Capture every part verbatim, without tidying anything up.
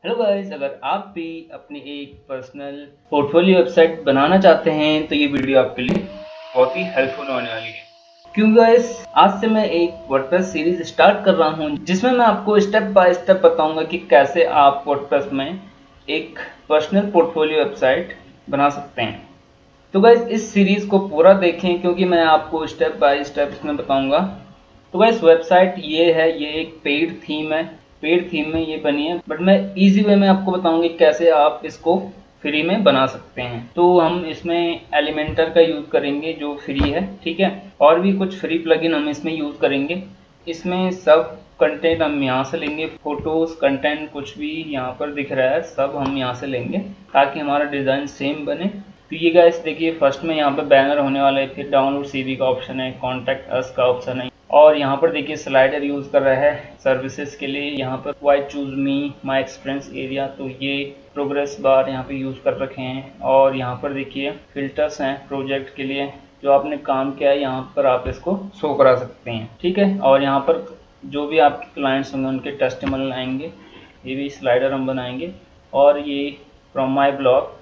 Hello guys, अगर आप भी अपनी एक पर्सनल पोर्टफोलियो वेबसाइट बनाना चाहते हैं तो ये वीडियो आपके लिए बहुत ही हेल्पफुल होने वाली है। क्यों गाइस, आज से मैं एक वर्डप्रेस सीरीज स्टार्ट कर रहा हूँ जिसमें मैं आपको स्टेप बाय स्टेप बताऊंगा कि कैसे आप वर्डप्रेस में एक पर्सनल पोर्टफोलियो वेबसाइट बना सकते हैं। तो गाइस, इस सीरीज को पूरा देखें क्योंकि मैं आपको स्टेप बाय स्टेप इसमें बताऊंगा। तो गाइस, वेबसाइट ये है, ये एक पेड थीम है। पेड थीम में ये बनी है, बट मैं इजी वे में आपको बताऊंगी कैसे आप इसको फ्री में बना सकते हैं। तो हम इसमें एलिमेंटर का यूज करेंगे जो फ्री है, ठीक है। और भी कुछ फ्री प्लगइन हम इसमें यूज करेंगे। इसमें सब कंटेंट हम यहाँ से लेंगे, फोटोज कंटेंट कुछ भी यहाँ पर दिख रहा है सब हम यहाँ से लेंगे ताकि हमारा डिजाइन सेम बने। तो ये गाइस देखिए, फर्स्ट में यहाँ पे बैनर होने वाला है, फिर डाउनलोड सीवी का ऑप्शन है, कॉन्टैक्ट अस का ऑप्शन है, और यहाँ पर देखिए स्लाइडर यूज कर रहा है सर्विसेज के लिए। यहाँ पर why choose me my experience area, तो ये प्रोग्रेस बार यहाँ पे यूज कर रखे हैं। और यहाँ पर देखिए फिल्टर्स हैं प्रोजेक्ट के लिए, जो आपने काम किया है यहाँ पर आप इसको शो करा सकते हैं, ठीक है। और यहाँ पर जो भी आपके क्लाइंट्स होंगे उनके टेस्टिमोनियल आएंगे, ये भी स्लाइडर हम बनाएंगे। और ये फ्रॉम माई ब्लॉग,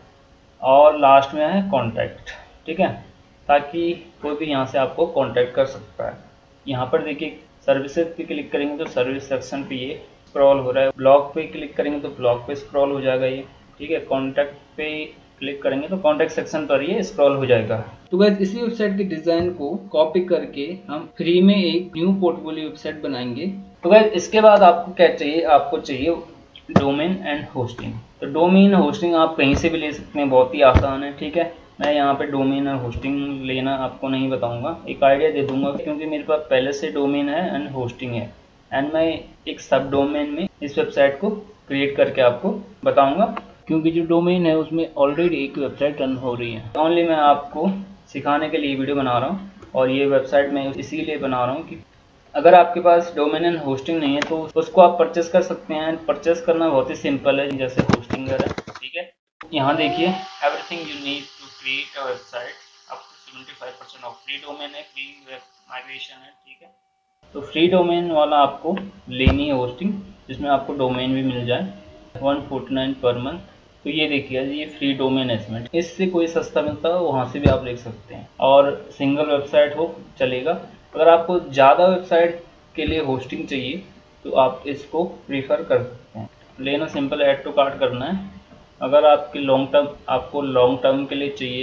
और लास्ट में है कॉन्टैक्ट, ठीक है, ताकि कोई भी यहाँ से आपको कॉन्टैक्ट कर सकता है। यहाँ पर देखिए सर्विसेज पे क्लिक करेंगे तो सर्विस सेक्शन पे ये स्क्रॉल हो रहा है, ब्लॉग पे क्लिक करेंगे तो ब्लॉग पे स्क्रॉल हो जाएगा ये, ठीक है। कॉन्टैक्ट पे क्लिक करेंगे तो कॉन्टैक्ट सेक्शन पर ये स्क्रॉल हो जाएगा। तो गाइस, इसी वेबसाइट के डिजाइन को कॉपी करके हम फ्री में एक न्यू पोर्टफोलियो वेबसाइट बनाएंगे। तो गाइस, इसके बाद आपको क्या चाहिए, आपको चाहिए डोमेन एंड होस्टिंग। तो डोमेन होस्टिंग आप कहीं से भी ले सकते हैं, बहुत ही आसान है, ठीक है। मैं यहाँ पे डोमेन और होस्टिंग लेना आपको नहीं बताऊंगा, एक आइडिया दे दूंगा क्योंकि मेरे पास पहले से डोमेन है एंड होस्टिंग है, एंड मैं एक सब डोमेन में इस वेबसाइट को क्रिएट करके आपको बताऊंगा क्योंकि जो डोमेन है उसमें ऑलरेडी एक वेबसाइट रन हो रही है। ओनली मैं आपको सिखाने के लिए वीडियो बना रहा हूँ, और ये वेबसाइट मैं इसीलिए बना रहा हूँ कि अगर आपके पास डोमेन एंड होस्टिंग नहीं है तो उसको आप परचेस कर सकते हैं। परचेस करना बहुत ही सिंपल है, जैसे होस्टिंगर है, ठीक है। यहाँ देखिए everything you need to create a website, up to seventy five percent off free domain है, फ्री वेब माइग्रेशन है, ठीक है। तो फ्री डोमेन वाला आपको लेनी है होस्टिंग, जिसमें आपको डोमेन भी मिल जाए one forty nine per month. तो ये देखिए, ये फ्री डोमेन है, इससे कोई सस्ता मिलता है वहाँ से भी आप ले सकते हैं, और सिंगल वेबसाइट हो चलेगा। अगर आपको ज़्यादा वेबसाइट के लिए होस्टिंग चाहिए तो आप इसको प्रीफर कर सकते हैं। लेना सिंपल, ऐड टू कार्ट करना है। अगर आपकी लॉन्ग टर्म आपको लॉन्ग टर्म के लिए चाहिए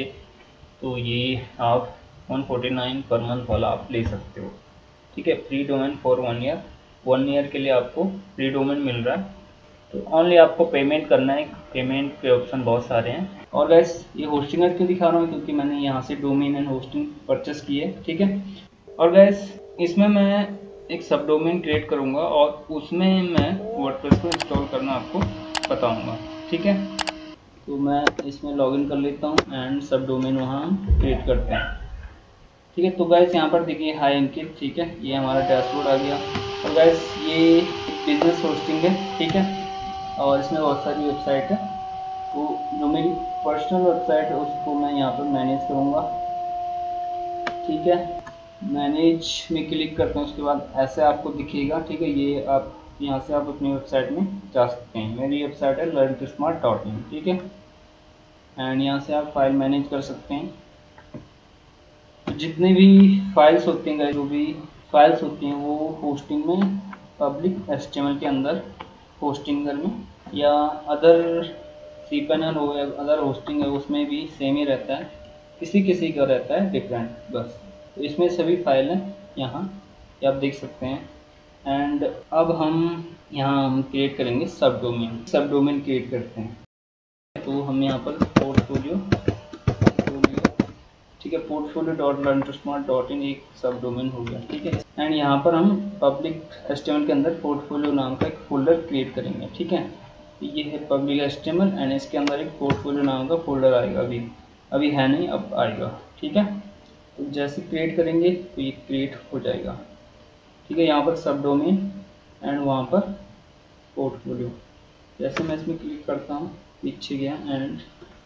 तो ये आप one forty nine per month वाला आप ले सकते हो, ठीक है। Free domain for one year, one year के लिए आपको फ्री डोमेन मिल रहा है। तो ओनली आपको पेमेंट करना है, पेमेंट के ऑप्शन बहुत सारे हैं। और गैस, ये होस्टिंगर क्यों दिखा रहा हूँ, क्योंकि मैंने यहाँ से डोमेन एंड होस्टिंग परचेस की है, ठीक है। और गैस, इसमें मैं एक सब डोमेन क्रिएट करूँगा और उसमें मैं वर्डप्रेस को इंस्टॉल करना आपको बताऊँगा, ठीक है। तो मैं इसमें लॉगिन कर लेता हूँ एंड सब डोमेन वहाँ हम क्रिएट करते हैं, ठीक है। तो गैस, यहाँ पर देखिए हाई अंकित, ठीक है, ये हमारा डैशबोर्ड आ गया। और गैस, ये बिजनेस होस्टिंग है, ठीक है, और इसमें बहुत सारी वेबसाइट है। तो जो मेरी पर्सनल वेबसाइट है उसको मैं यहाँ पर मैनेज करूँगा, ठीक है। मैनेज में क्लिक करते हैं, उसके बाद ऐसे आपको दिखेगा, ठीक है। ये आप यहाँ से आप अपनी वेबसाइट में जा सकते हैं। मेरी वेबसाइट है learn to smart dot in, ठीक है। एंड यहाँ से आप फाइल मैनेज कर सकते हैं। तो जितने भी फाइल्स होती हैं, जो भी फाइल्स होती हैं वो होस्टिंग में पब्लिक एचटीएमएल के अंदर होस्टिंगर में, या अदर सीपैनल हो या अदर होस्टिंग है उसमें भी सेम ही रहता है, किसी किसी का रहता है डिफरेंट बस। तो इसमें सभी फाइल हैं, यहाँ ये आप देख सकते हैं। एंड अब हम यहाँ हम क्रिएट करेंगे सब डोमेन, सब डोमेन क्रिएट करते हैं। तो हम यहाँ पर पोर्टफोलियो पोर्टफोलियो ठीक है, portfolio dot learn to smart dot in एक सब डोमेन हो गया, ठीक है। एंड यहाँ पर हम पब्लिक एचटीएमएल के अंदर पोर्टफोलियो नाम का एक फोल्डर क्रिएट करेंगे, ठीक है। ये है पब्लिक एचटीएमएल एंड इसके अंदर एक पोर्टफोलियो नाम का फोल्डर आएगा, अभी अभी है नहीं, अब आएगा, ठीक है। तो जैसे क्रिएट करेंगे तो ये क्रिएट हो जाएगा, ठीक है। यहाँ पर सब डोमेन एंड वहाँ पर पोर्टफोलियो, जैसे मैं इसमें क्लिक करता हूँ पीछे गया एंड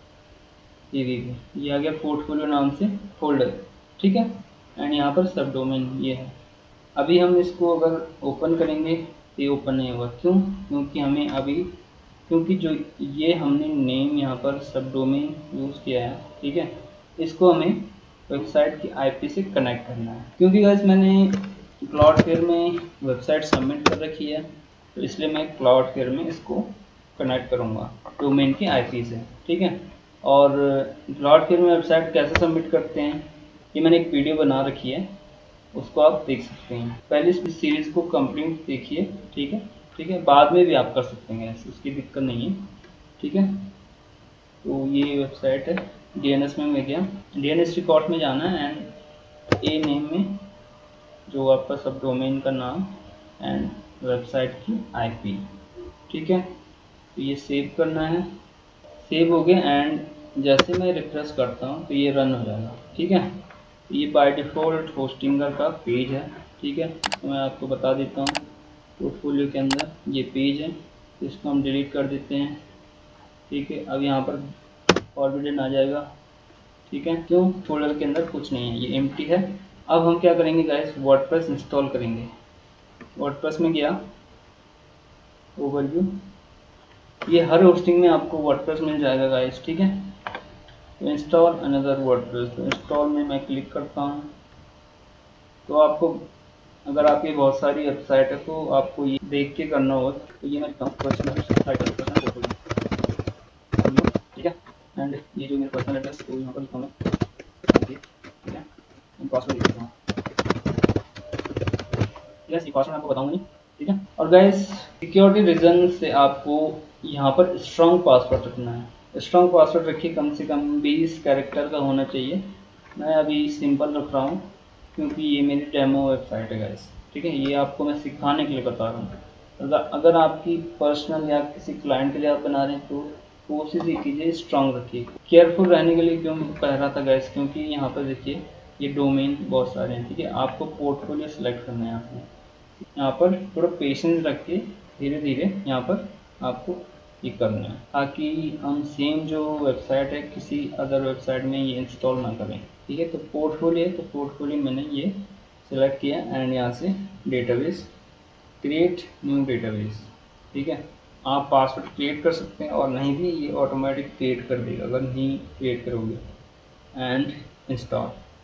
ये देखिए ये आ गया पोर्टफोलियो नाम से फोल्डर, ठीक है। एंड यहाँ पर सब डोमेन ये है। अभी हम इसको अगर ओपन करेंगे तो ये ओपन नहीं होगा, क्यों? क्योंकि हमें अभी क्योंकि जो ये हमने नेम यहाँ पर सब डोमेन यूज़ किया है, ठीक है, इसको हमें वेबसाइट की आईपी से कनेक्ट करना है। क्योंकि गाइस मैंने क्लाउडफ्लेयर में वेबसाइट सबमिट कर रखी है, तो इसलिए मैं क्लाउडफ्लेयर में इसको कनेक्ट करूँगा डोमेन की आईपी से, ठीक है। और क्लाउडफ्लेयर में वेबसाइट कैसे सबमिट करते हैं ये मैंने एक वीडियो बना रखी है, उसको आप देख सकते हैं। पहले इस सीरीज़ को कंप्लीट देखिए, ठीक है, ठीक है, बाद में भी आप कर सकते हैं, उसकी दिक्कत नहीं है, ठीक है। तो ये वेबसाइट है, डीएनएस में मैं गया, डीएनएस रिकॉर्ड में जाना है एंड ए नेम में जो आपका सब डोमेन का नाम एंड वेबसाइट की आईपी, ठीक है। तो ये सेव करना है, सेव हो गया एंड जैसे मैं रिफ्रेश करता हूँ तो ये रन हो जाएगा, ठीक है। ये बाय डिफ़ॉल्ट होस्टिंगर का पेज है, ठीक है। तो मैं आपको बता देता हूँ, पोर्टफोलियो के अंदर ये पेज है, इसको हम डिलीट कर देते हैं, ठीक है। अब यहाँ पर फॉरवर्डेड आ जाएगा, ठीक है, क्यों, फोल्डर के अंदर कुछ नहीं है, ये एम्प्टी है। अब हम क्या करेंगे गाइस, वर्डप्रेस इंस्टॉल करेंगे। वर्डप्रेस में गया, ओवरव्यू, ये हर होस्टिंग में आपको वर्डप्रेस मिल जाएगा गाइस, ठीक है। तो इंस्टॉल अनदर वर्डप्रेस, तो इंस्टॉल में मैं क्लिक करता हूँ। तो आपको अगर आपकी बहुत सारी वेबसाइट है तो आपको ये देख के करना होगा। तो ये मैं पर्सनल साइट ठीक है, एंड ये जो मेरा पर्सनल एड्रेस तो यहाँ पर लिखा मैं, ठीक है, पासवर्ड लिखता हूँ, ठीक है, पासवर्ड आपको बताऊंगा नहीं, ठीक है। और गाइस सिक्योरिटी रीजन से आपको यहाँ पर स्ट्रॉन्ग पासवर्ड रखना है। स्ट्रॉन्ग पासवर्ड रखिए, कम से कम बीस कैरेक्टर का होना चाहिए। मैं अभी सिंपल रख रहा हूँ क्योंकि ये मेरी डेमो वेबसाइट है गाइस, ठीक है, ये आपको मैं सिखाने के लिए बता रहा हूँ। अगर अगर आपकी पर्सनल या किसी क्लाइंट के लिए आप बना रहे हैं तो कोशिश ये कीजिए स्ट्रॉन्ग रखिए। केयरफुल रहने के लिए क्यों कह रहा था गाइस, क्योंकि यहाँ पर देखिए ये डोमेन बहुत सारे हैं, ठीक है। आपको पोर्टफोलियो सेलेक्ट करना है, यहाँ पर यहाँ पर थोड़ा पेशेंस रख के धीरे धीरे यहाँ पर आपको ये करना है, ताकि हम सेम जो वेबसाइट है किसी अदर वेबसाइट में ये इंस्टॉल ना करें, ठीक है। तो पोर्टफोलियो है, तो पोर्टफोलियो मैंने ये सिलेक्ट किया एंड यहाँ से डेटाबेस, क्रिएट न्यू डेटाबेस, ठीक है। आप पासवर्ड क्रिएट कर सकते हैं और नहीं भी ये ऑटोमेटिक क्रिएट कर देगा अगर नहीं क्रिएट करोगे, एंड इंस्टॉल,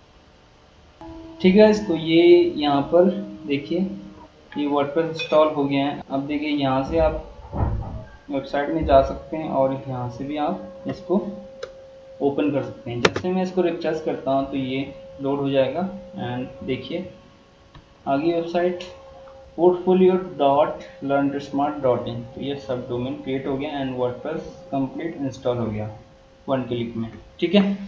ठीक है। तो ये यहाँ पर देखिए ये वर्डप्रेस इंस्टॉल हो गया है। अब देखिए यहाँ से आप वेबसाइट में जा सकते हैं और यहाँ से भी आप इसको ओपन कर सकते हैं। जैसे मैं इसको रिफ्रेश करता हूँ तो ये लोड हो जाएगा एंड देखिए आगे website portfolio dot learn smart dot in, तो ये सब डोमेन क्रिएट हो गया एंड वर्डप्रेस कंप्लीट इंस्टॉल हो गया वन क्लिक में, ठीक है।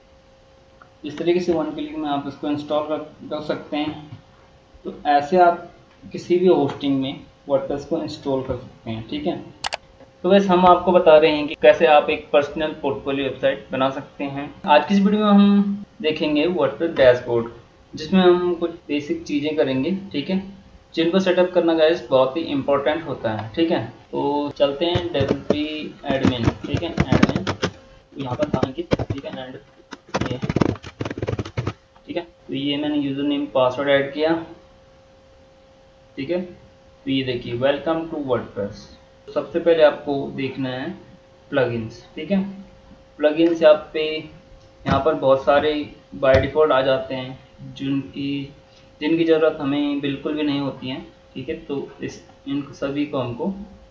इस तरीके से वन क्लिक में आप इसको इंस्टॉल कर, कर सकते हैं। तो ऐसे आप किसी भी होस्टिंग में वर्डप्रेस को इंस्टॉल कर सकते हैं, ठीक है। तो वैसे हम आपको बता रहे हैं कि कैसे आप एक पर्सनल पोर्टफोलियो वेबसाइट बना सकते हैं। आज की इस वीडियो में हम देखेंगे वर्डप्रेस डैशबोर्ड, जिसमें हम कुछ बेसिक चीज़ें करेंगे, ठीक है, जिनको सेटअप करना गाइस बहुत ही इंपॉर्टेंट होता है, ठीक है। तो चलते हैं डब्ल्यूपी एडमिन, ठीक है, एडमिन यहाँ पर था अंकित, ठीक है, एंड ये ठीक है। तो ये मैंने यूजर नेम पासवर्ड ऐड किया, ठीक है। तो ये देखिए वेलकम टू वर्डप्रेस। सबसे पहले आपको देखना है प्लगइन्स, ठीक है। प्लगइन्स आप पे यहाँ पर बहुत सारे बाय डिफ़ॉल्ट आ जाते हैं जिनकी जिनकी ज़रूरत हमें बिल्कुल भी नहीं होती है, ठीक है। तो इस इन सभी को हमको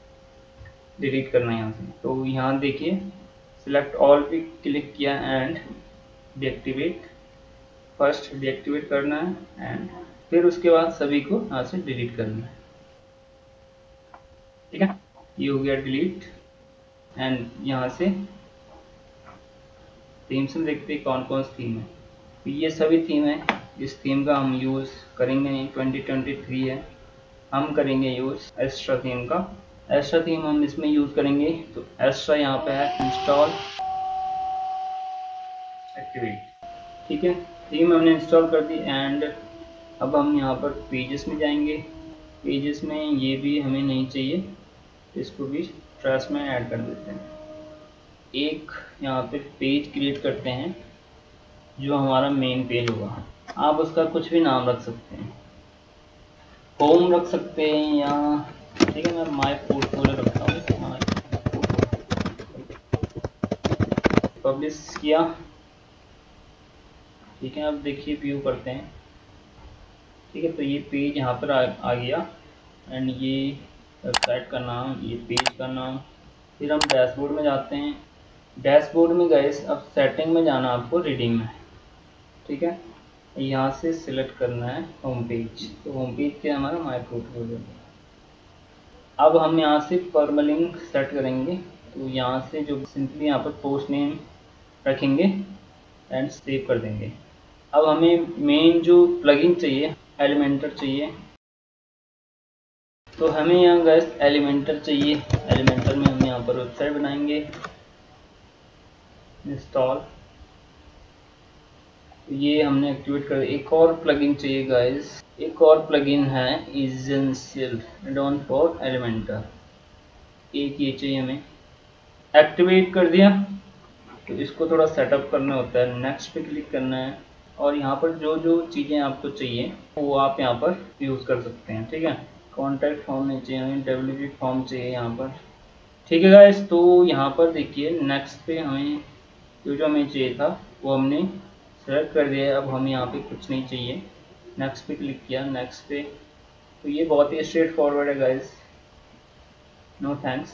डिलीट करना है यहाँ से। तो यहाँ देखिए सिलेक्ट ऑल पे क्लिक किया एंड डीएक्टिवेट, फर्स्ट डीएक्टिवेट करना है एंड फिर उसके बाद सभी को यहाँ से डिलीट करना है, ठीक है। ये हो गया डिलीट एंड यहाँ से थीम्स में देखते हैं कौन कौन सी थीम है। तो ये सभी थीम है, इस थीम का हम यूज़ करेंगे नहीं, ट्वेंटी ट्वेंटी थ्री है, हम करेंगे यूज़ एक्स्ट्रा थीम का। एक्स्ट्रा थीम हम इसमें यूज़ करेंगे, तो एक्स्ट्रा यहाँ पे है इंस्टॉल एक्टिवेट, ठीक है। थीम हमने इंस्टॉल कर दी एंड अब हम यहाँ पर पेजेस में जाएंगे। पेजेस में ये भी हमें नहीं चाहिए, इसको भी ट्रैश में ऐड कर देते हैं। एक यहाँ पे पेज क्रिएट करते हैं जो हमारा मेन पेज होगा। आप उसका कुछ भी नाम रख सकते हैं, होम रख सकते हैं या ठीक है, मैं माय पोर्टफोलियो रखता हूँ, माय पब्लिश किया, ठीक है। अब देखिए व्यू करते हैं, ठीक है। तो ये पेज यहाँ पर आ, आ गया एंड ये वेबसाइट का नाम, ये पेज का नाम। फिर हम डैशबोर्ड में जाते हैं। डैशबोर्ड में गए, अब सेटिंग में जाना आपको, रीडिंग में, ठीक है। यहाँ से सिलेक्ट करना है होम पेज। तो होम पेज के हमारा माय पोर्टफोलियो। अब हम यहाँ से परमालिंक सेट करेंगे। तो यहाँ से जो सिंपली यहाँ पर पोस्ट नेम रखेंगे एंड सेव कर देंगे। अब हमें मेन जो प्लगइन चाहिए, एलिमेंटर चाहिए। तो हमें यहाँ गैस एलिमेंटर चाहिए। एलिमेंटर में हम यहाँ पर वेबसाइट बनाएंगे, इंस्टॉल, ये हमने एक्टिवेट कर। एक और प्लगइन चाहिए गाइस, एक और प्लगइन है एसेंशियल एड-ऑन फॉर एलिमेंटर, एक ये चाहिए हमें। एक्टिवेट कर दिया। तो इसको थोड़ा सेटअप करना होता है, नेक्स्ट पे क्लिक करना है और यहाँ पर जो जो चीज़ें आपको चाहिए वो आप यहाँ पर यूज़ कर सकते हैं, ठीक है। कॉन्टैक्ट फॉर्म नहीं चाहिए हमें, डब्ल्यूपी फॉर्म चाहिए यहाँ पर, ठीक है गाइस। तो यहाँ पर देखिए नेक्स्ट पे हमें जो जो हमें चाहिए था वो हमने सेलेक्ट कर दिया है। अब हमें यहाँ पे कुछ नहीं चाहिए, नेक्स्ट पे क्लिक किया, नेक्स्ट पे। तो ये बहुत ही स्ट्रेट फॉरवर्ड है गाइस, नो थैंक्स।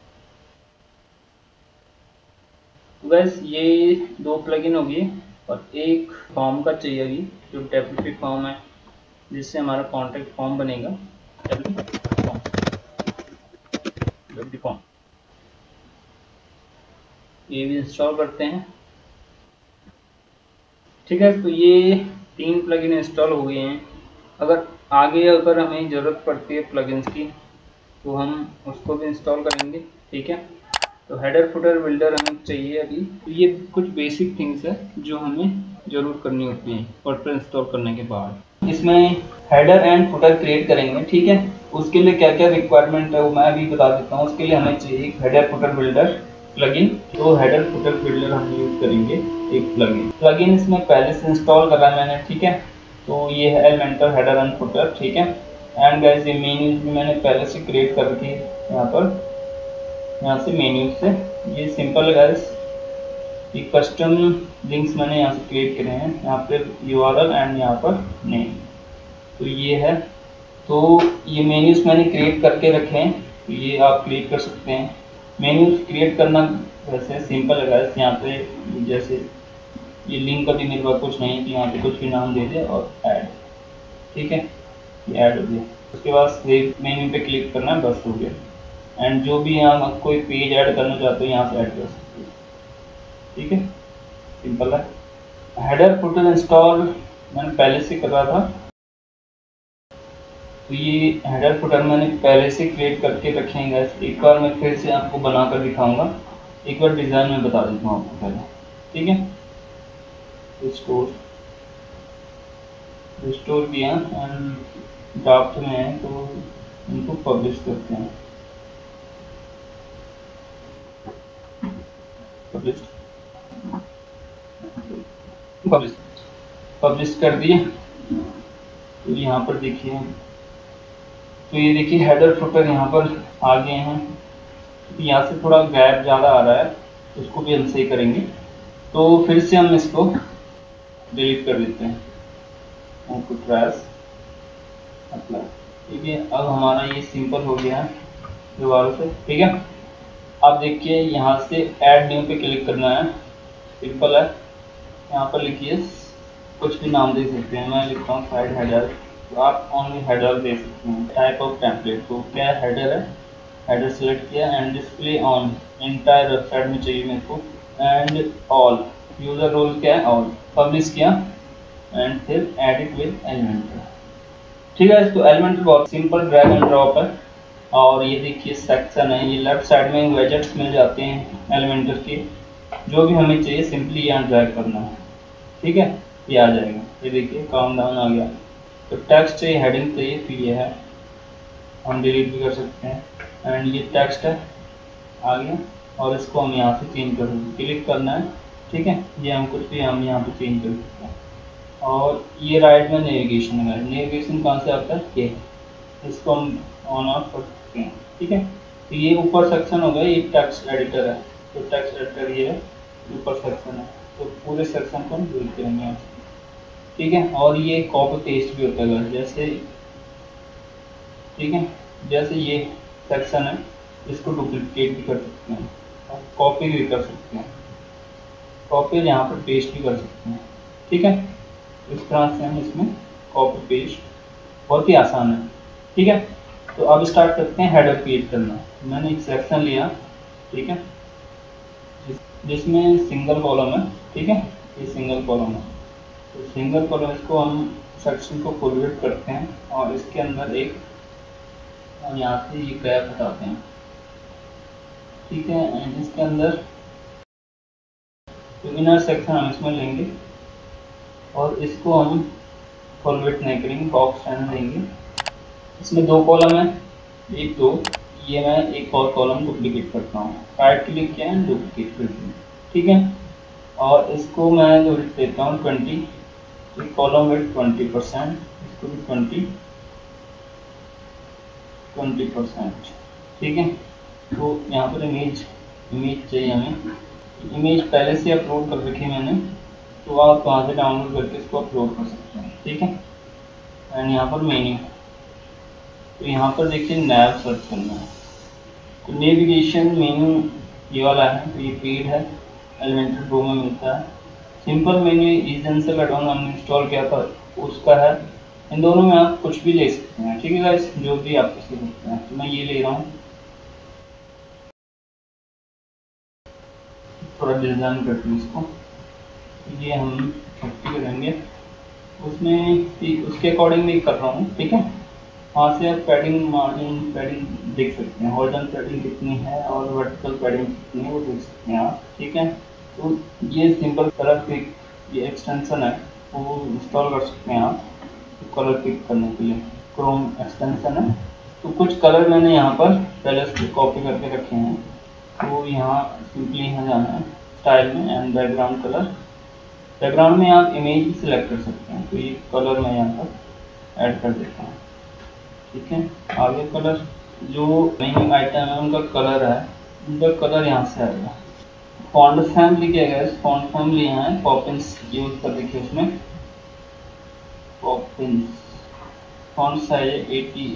तो गाइस ये दो प्लगइन होगी और एक फॉर्म का चाहिए अभी, जो डब्ल्यूपी फॉर्म है, जिससे हमारा कॉन्टैक्ट फॉर्म बनेगा। डब्ल्यूपी फॉर्म, डब्ल्यूपी फॉर्म ये भी इंस्टॉल करते हैं, ठीक है। तो ये तीन प्लगइन इंस्टॉल हो गए हैं। अगर आगे अगर हमें ज़रूरत पड़ती है प्लगइन्स की तो हम उसको भी इंस्टॉल करेंगे, ठीक है। तो हेडर फुटर बिल्डर हमें चाहिए अभी। तो ये कुछ बेसिक थिंग्स है जो हमें ज़रूर करनी होती है वर्डप्रेस इंस्टॉल करने के बाद। इसमें हेडर एंड फुटर क्रिएट करेंगे, ठीक है। उसके लिए क्या क्या रिक्वायरमेंट है वो मैं अभी बता देता हूँ। उसके लिए हमें चाहिए हेडर फुटर बिल्डर प्लगइन। तो हेडर फुटर बिल्डर हम यूज करेंगे एक प्लगइन। प्लगइन इसमें पहले से इंस्टॉल करा है मैंने, ठीक है। तो ये है एलिमेंटर हेडर एंड फुटर, ठीक है। एंड गाइस ये मेन्यूज भी मैंने पहले से क्रिएट कर रखी है यहाँ पर, यहाँ से मेन्यूज से। ये सिंपल है गाइस, ये कस्टम लिंक्स मैंने यहाँ से क्रिएट करे हैं, यहाँ पर यूआरएल एंड यहाँ पर नेम। तो ये है, तो ये मेन्यूज मैंने क्रिएट करके रखे हैं, तो ये आप क्रिएट कर सकते हैं। मेन्यूज क्रिएट करना वैसे सिंपल है गाइस। यहाँ पे जैसे ये लिंक का भी मेरे पास कुछ नहीं है, तो यहाँ पे कुछ भी नाम दे दे और ऐड, ठीक है, ये ऐड हो गया। उसके बाद सेव मेन्यू पे क्लिक करना है, बस हो गया। एंड जो भी यहाँ कोई पेज ऐड करना चाहते हो यहाँ से ऐड कर सकते हो, ठीक है, सिंपल है। हेडर फुटर इंस्टॉल मैंने पहले से कर रहा था। तो ये हेडर फुटर मैंने पहले से क्रिएट करके रखे हैं गाइस। एक बार मैं फिर से आपको बनाकर दिखाऊंगा, एक बार डिज़ाइन में बता देता हूँ आपको पहले, ठीक है। रिस्टोर रिस्टोर किया एंड ड्राफ्ट में है, तो इनको पब्लिश करते हैं। पब्लिश पब्लिश पब्लिश कर दिए। तो यहाँ पर देखिए, तो ये देखिए हेडर फुटर यहाँ पर आ गए हैं। यहाँ से थोड़ा गैप ज़्यादा आ रहा है, तो उसको भी हम सही करेंगे। तो फिर से हम इसको डिलीट कर देते हैं, उनको ट्रैश अप्लाई, ठीक है। अब हमारा ये सिंपल हो गया है दोबारा से, ठीक है। अब देखिए यहाँ से ऐड न्यू पे क्लिक करना है, सिंपल है। यहाँ पर लिखिए कुछ भी नाम दे सकते हैं, मैं लिखता हूँ साइड हेडर, तो आप ओनली हेडर दे सकते हैं। टाइप ऑफ टेम्पलेट, तो क्या हेडर है, हेडर सेलेक्ट किया and display on entire website में चाहिए मेरे को, एंड ऑल यूजर रोल क्या है, ऑल। पब्लिश किया एंड फिर एडिट विद एलिमेंटर, ठीक है। तो एलिमेंटर बहुत सिंपल ड्रैग एंड ड्रॉप है। और ये देखिए सेक्शन है, ये लेफ्ट साइड में वेजेट्स मिल जाते हैं एलिमेंटर के, जो भी हमें चाहिए सिंपली यहाँ ड्रैग करना है, ठीक है, ये आ जाएगा। ये देखिए काम डाउन आ गया। तो टेक्स्ट चाहिए, हेडिंग चाहिए, फिर ये है, हम डिलीट भी कर सकते हैं। एंड ये टेक्स्ट है आ गया, और इसको हम यहाँ से चेंज कर सकते हैं, क्लिक करना है, ठीक है। ये हम कुछ भी हम यहाँ पे चेंज कर सकते हैं। और ये राइट में नेविगेशन है, नेविगेशन कहाँ से आता है, ये, इसको हम ऑन ऑफ कर सकते हैं, ठीक है। तो ये ऊपर सेक्शन हो गया, ये टेक्स्ट एडिटर है, तो टेक्स्ट एडिटर ये है, ऊपर सेक्शन है, तो पूरे सेक्शन को हम डिलीट करेंगे यहाँ से, ठीक है। और ये कॉपी पेस्ट भी होता है, जैसे ठीक है, जैसे ये सेक्शन है इसको डुप्लीकेट भी कर सकते हैं और कॉपी भी कर सकते हैं, कॉपी यहाँ पर पेस्ट भी कर सकते हैं, ठीक है। इस तरह से हम इसमें कॉपी पेस्ट बहुत ही आसान है, ठीक है। तो अब स्टार्ट करते हैं हेडर क्रिएट करना। मैंने एक सेक्शन लिया, ठीक है, जिस, जिसमें सिंगल कॉलम है, ठीक है, ये सिंगल कॉलम है। तो सिंगल कॉलम इसको हम सेक्शन को फॉरवर्ड करते हैं और इसके अंदर एक यहाँ से ये गैप हटाते हैं, ठीक है। एंड इसके अंदर तो इनर सेक्शन हम इसमें लेंगे और इसको हम फॉरवर्ड नहीं करेंगे, बॉक्स रहने देंगे। इसमें दो कॉलम है, एक दो, ये मैं एक और कॉलम डुप्लीकेट करता हूँ, राइट क्लिक किया है, डुप्लीकेट कर दिया, ठीक है। और इसको मैं जो देता हूँ twenty, column width twenty percent, इसको भी ट्वेंटी ट्वेंटी परसेंट, ठीक है। तो यहाँ पर इमेज इमेज चाहिए हमें, इमेज पहले से अपलोड कर रखी है मैंने, तो आप वहाँ से डाउनलोड करके इसको अपलोड कर सकते हैं, ठीक है। एंड यहाँ पर मेन्यू, तो यहाँ पर देखिए नैव सर्च करना है, तो नेविगेशन मेन्यू ये वाला है, तो ये पेड है, एलिमेंटर प्रो में मिलता है। सिंपल मेन्यू एसेंशियल एडॉन हमने इंस्टॉल किया था उसका है। इन दोनों में आप कुछ भी ले सकते हैं, ठीक है गाइस, जो भी आप सीख सकते हैं। तो मैं ये ले रहा हूँ, थोड़ा डिज़ाइन करते हैं इसको, ये हम फिफ्टी करेंगे, उसमें उसके अकॉर्डिंग भी कर रहा हूँ, ठीक है। वहाँ से आप पैडिंग मार्जिन पैडिंग देख सकते हैं, हॉरिजॉन्टल पैडिंग कितनी है और वर्टिकल पैडिंग कितनी है वो देख सकते हैं आप, ठीक है। तो ये सिंपल कलर पिक ये एक्सटेंशन है वो इंस्टॉल कर सकते हैं आप, तो कलर पिक करने के लिए क्रोम एक्सटेंशन है। तो कुछ कलर मैंने यहाँ पर पहले से कॉपी करके रखे हैं, तो यहाँ सिंपली यहाँ जाना है स्टाइल में एंड बैकग्राउंड कलर, बैकग्राउंड में आप इमेज भी सिलेक्ट कर सकते हैं। तो ये कलर मैं यहाँ पर ऐड कर देता हूँ, ठीक है। आगे कलर जो मेन आइटम है उनका कलर है, उनका कलर यहाँ से आएगा। फॉन्ट फैमिली क्या है, फॉन्ट फैमिली यहाँ है, पॉपिंस यूज कर देखिए उसमें, पॉपिंस फॉन्ट साइज एटी,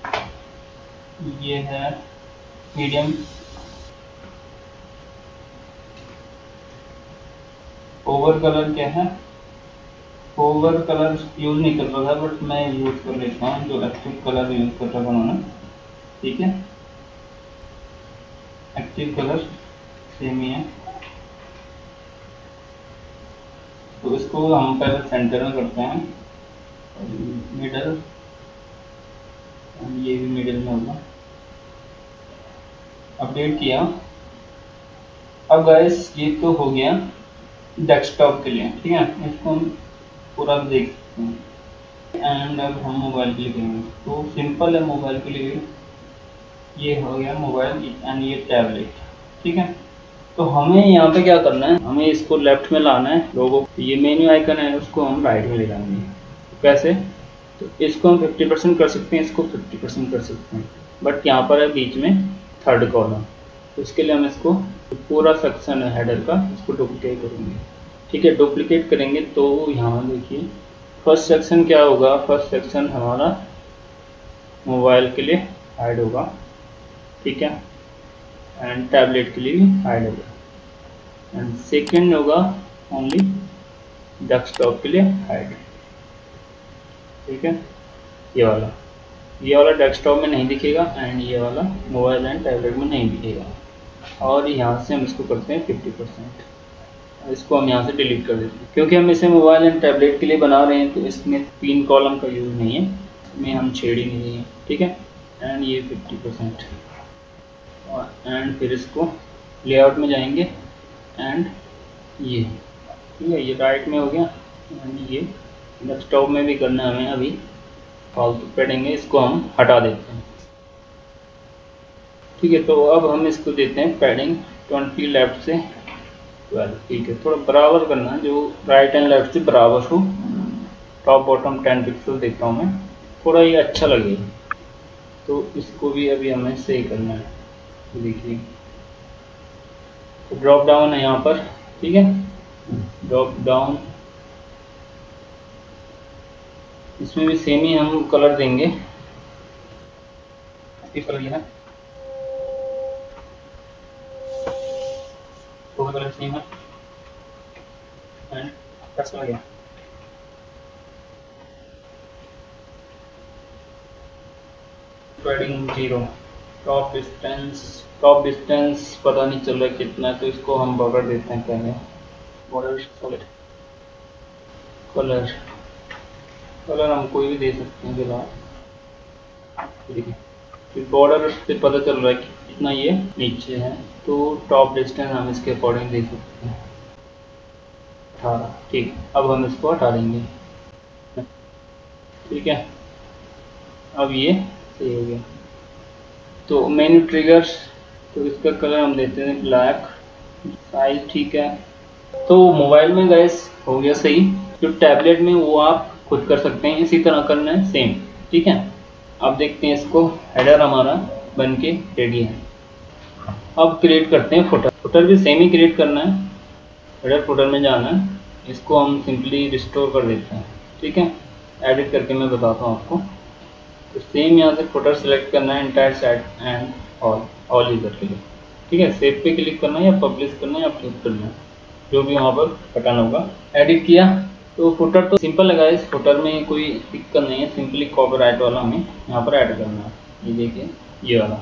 ये है मीडियम। ओवर कलर क्या है, ओवर कलर यूज नहीं कर रहा था बट मैं यूज कर लेता हूँ, जो एक्टिव कलर यूज कर रहा था उन्होंने, ठीक है। एक्टिव कलर सेम ही है, तो इसको हम पहले सेंटर में करते हैं, मिडल, ये भी मिडल में होगा। अपडेट किया। अब गाइस ये तो हो गया डेस्कटॉप के लिए, ठीक है, इसको हम पूरा देख सकते हैं। एंड अब हम मोबाइल के लिए करेंगे, तो सिंपल है मोबाइल के लिए, ये हो गया मोबाइल एंड ये टैबलेट, ठीक है। तो हमें यहाँ पे क्या करना है, हमें इसको लेफ्ट में लाना है लोगो, ये मेन्यू आइकन है उसको हम राइट में ले जाएंगे। कैसे, तो इसको हम फिफ्टी परसेंट कर सकते हैं, इसको फिफ्टी परसेंट कर सकते हैं, बट यहाँ पर है बीच में थर्ड कॉलम, तो इसके लिए हम इसको पूरा सेक्शन है हेडर का, इसको डुप्लीकेट करेंगे, ठीक है। डुप्लीकेट करेंगे तो यहाँ देखिए फर्स्ट सेक्शन क्या होगा, फर्स्ट सेक्शन हमारा मोबाइल के लिए हाइड होगा, ठीक है, एंड टैबलेट के लिए भी हाइड होगा, एंड सेकेंड होगा ओनली डेस्कटॉप के लिए हाइड, ठीक है। ये वाला ये वाला डेस्कटॉप में नहीं दिखेगा एंड ये वाला मोबाइल एंड टैबलेट में नहीं दिखेगा। और यहाँ से हम इसको करते हैं फिफ्टी परसेंट, इसको हम यहाँ से डिलीट कर देते हैं, क्योंकि हम इसे मोबाइल एंड टैबलेट के लिए बना रहे हैं, तो इसमें तीन कॉलम का यूज़ नहीं है, इसमें हम छेड़ ही नहीं है, ठीक है। एंड ये फिफ्टी परसेंट, और एंड फिर इसको लेआउट में जाएंगे एंड ये, ठीक है, ये राइट में हो गया। एंड ये डेस्कटॉप में भी करना है हमें, अभी फालतू पड़ेंगे, इसको हम हटा देते हैं, ठीक है। तो अब हम इसको देते हैं पैडिंग ट्वेंटी लेफ्ट से ट्वेल्व, ठीक है। थोड़ा बराबर करना, जो राइट एंड लेफ्ट से बराबर हो, टॉप बॉटम टेन पिक्सल देता हूँ मैं, थोड़ा ये अच्छा लगेगा। तो इसको भी अभी हमें सही करना है, तो देखिए ड्रॉप डाउन है यहाँ पर, ठीक है। ड्रॉप डाउन, इसमें भी सेम ही हम कलर देंगे, इस कलर ये है, तो कलर सेम है एंड टेक्स्ट कलर गया। Padding zero, top distance, top distance पता नहीं चल रहा है कितना है, तो इसको हम बॉर्डर देते हैं पहले, बॉर्डर सॉलिड। कलर, कलर हम कोई भी दे सकते हैं फिलहाल, देखिए फिर बॉर्डर से पता चल रहा है कि कितना ये नीचे है, तो टॉप डिस्टेंस हम इसके अकॉर्डिंग दे सकते हैं अठारह। ठीक, अब हम इसको हटा देंगे। ठीक है, अब ये सही हो गया। तो मेन्यू ट्रिगर्स, तो इसका कलर हम देते हैं ब्लैक, साइज ठीक है। तो मोबाइल में गैस हो गया सही, जो टैबलेट में वो आप खुद कर सकते हैं, इसी तरह करना है सेम। ठीक है, अब देखते हैं इसको, हेडर हमारा बन के रेडी है। अब क्रिएट करते हैं फुटर, फुटर भी सेम ही क्रिएट करना है, हेडर फुटर में जाना है, इसको हम सिंपली रिस्टोर कर देते हैं। ठीक है, एडिट करके मैं बताता हूँ आपको। तो सेम यहाँ से फुटर सेलेक्ट करना है, entire set and all, all user के लिए। ठीक है, सेव पे क्लिक करना है या पब्लिश करना है या अपलोड करना है, जो भी वहाँ पर हटाना होगा। एडिट किया, तो फुटर तो सिंपल लगा है, इस फुटर में कोई दिक्कत नहीं है, सिंपली कॉपीराइट वाला हमें यहाँ पर ऐड करना है, ये देखिए ये वाला।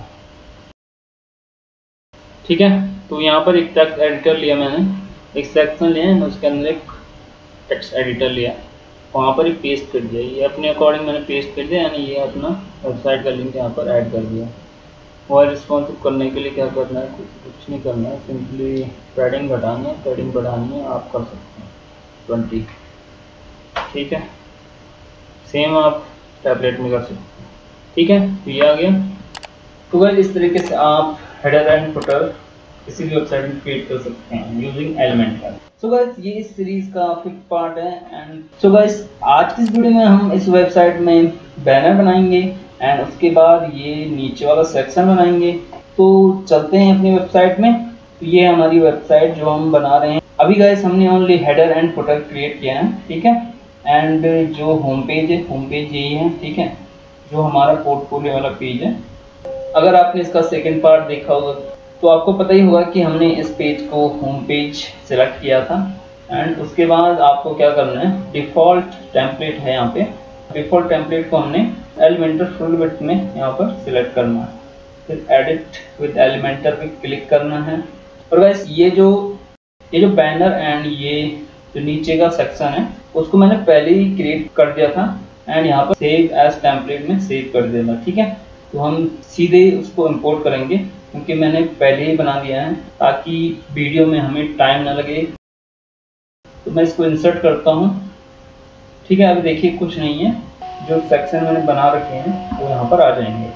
ठीक है, तो यहाँ पर एक टेक्स्ट एडिटर लिया मैंने, एक सेक्शन लिया, उसके अंदर एक टेक्स्ट एडिटर लिया, वहाँ पर ही पेस्ट कर दिया, ये अपने अकॉर्डिंग मैंने पेस्ट कर दिया, यानी ये अपना वेबसाइट का लिंक यहाँ पर ऐड कर दिया। और रिस्पॉन्सिव करने के लिए क्या करना है, कुछ कुछ नहीं करना है, सिंपली पैडिंग घटानी है, पैडिंग बढ़ानी है, आप कर सकते हैं ट्वेंटी। ठीक है, सेम आप टैबलेट में कर सकते हैं। ठीक है, तो ये आ गया। तो गाइस इस तरीके से आप हेडर एंड फुटर किसी भी वेबसाइट में क्रिएट कर सकते हैं यूजिंग एलिमेंटर। सो गाइस ये इस सीरीज का फिफ्थ पार्ट है। एंड सो गाइस आज की इस वीडियो में हम इस वेबसाइट में बैनर बनाएंगे एंड उसके बाद ये नीचे वाला सेक्शन बनाएंगे। तो चलते हैं अपनी वेबसाइट में। तो ये हमारी वेबसाइट जो हम बना रहे हैं अभी गाइस, हमने only header and footer create किया है। ठीक है, एंड जो होम पेज है, होम पेज यही है। ठीक है, जो हमारा पोर्टफोलियो वाला पेज है। अगर आपने इसका सेकंड पार्ट देखा होगा तो आपको पता ही होगा कि हमने इस पेज को होम पेज सेलेक्ट किया था। एंड उसके बाद आपको क्या करना है, डिफ़ॉल्ट टेम्पलेट है यहाँ पे, डिफ़ॉल्ट टेम्पलेट को हमने एलिमेंटर फुल विड्थ में यहाँ पर सिलेक्ट करना है। फिर एडिट विद एलिमेंटर पे क्लिक करना है। और गाइस ये जो ये जो बैनर एंड ये जो नीचे का सेक्शन है उसको मैंने पहले ही क्रिएट कर दिया था एंड यहाँ पर सेव एज टेम्पलेट में सेव कर देना। ठीक है, तो हम सीधे उसको इंपोर्ट करेंगे क्योंकि मैंने पहले ही बना दिया है ताकि वीडियो में हमें टाइम ना लगे। तो मैं इसको इंसर्ट करता हूँ। ठीक है, अभी देखिए कुछ नहीं है, जो सेक्शन मैंने बना रखे हैं वो यहाँ पर आ जाएंगे।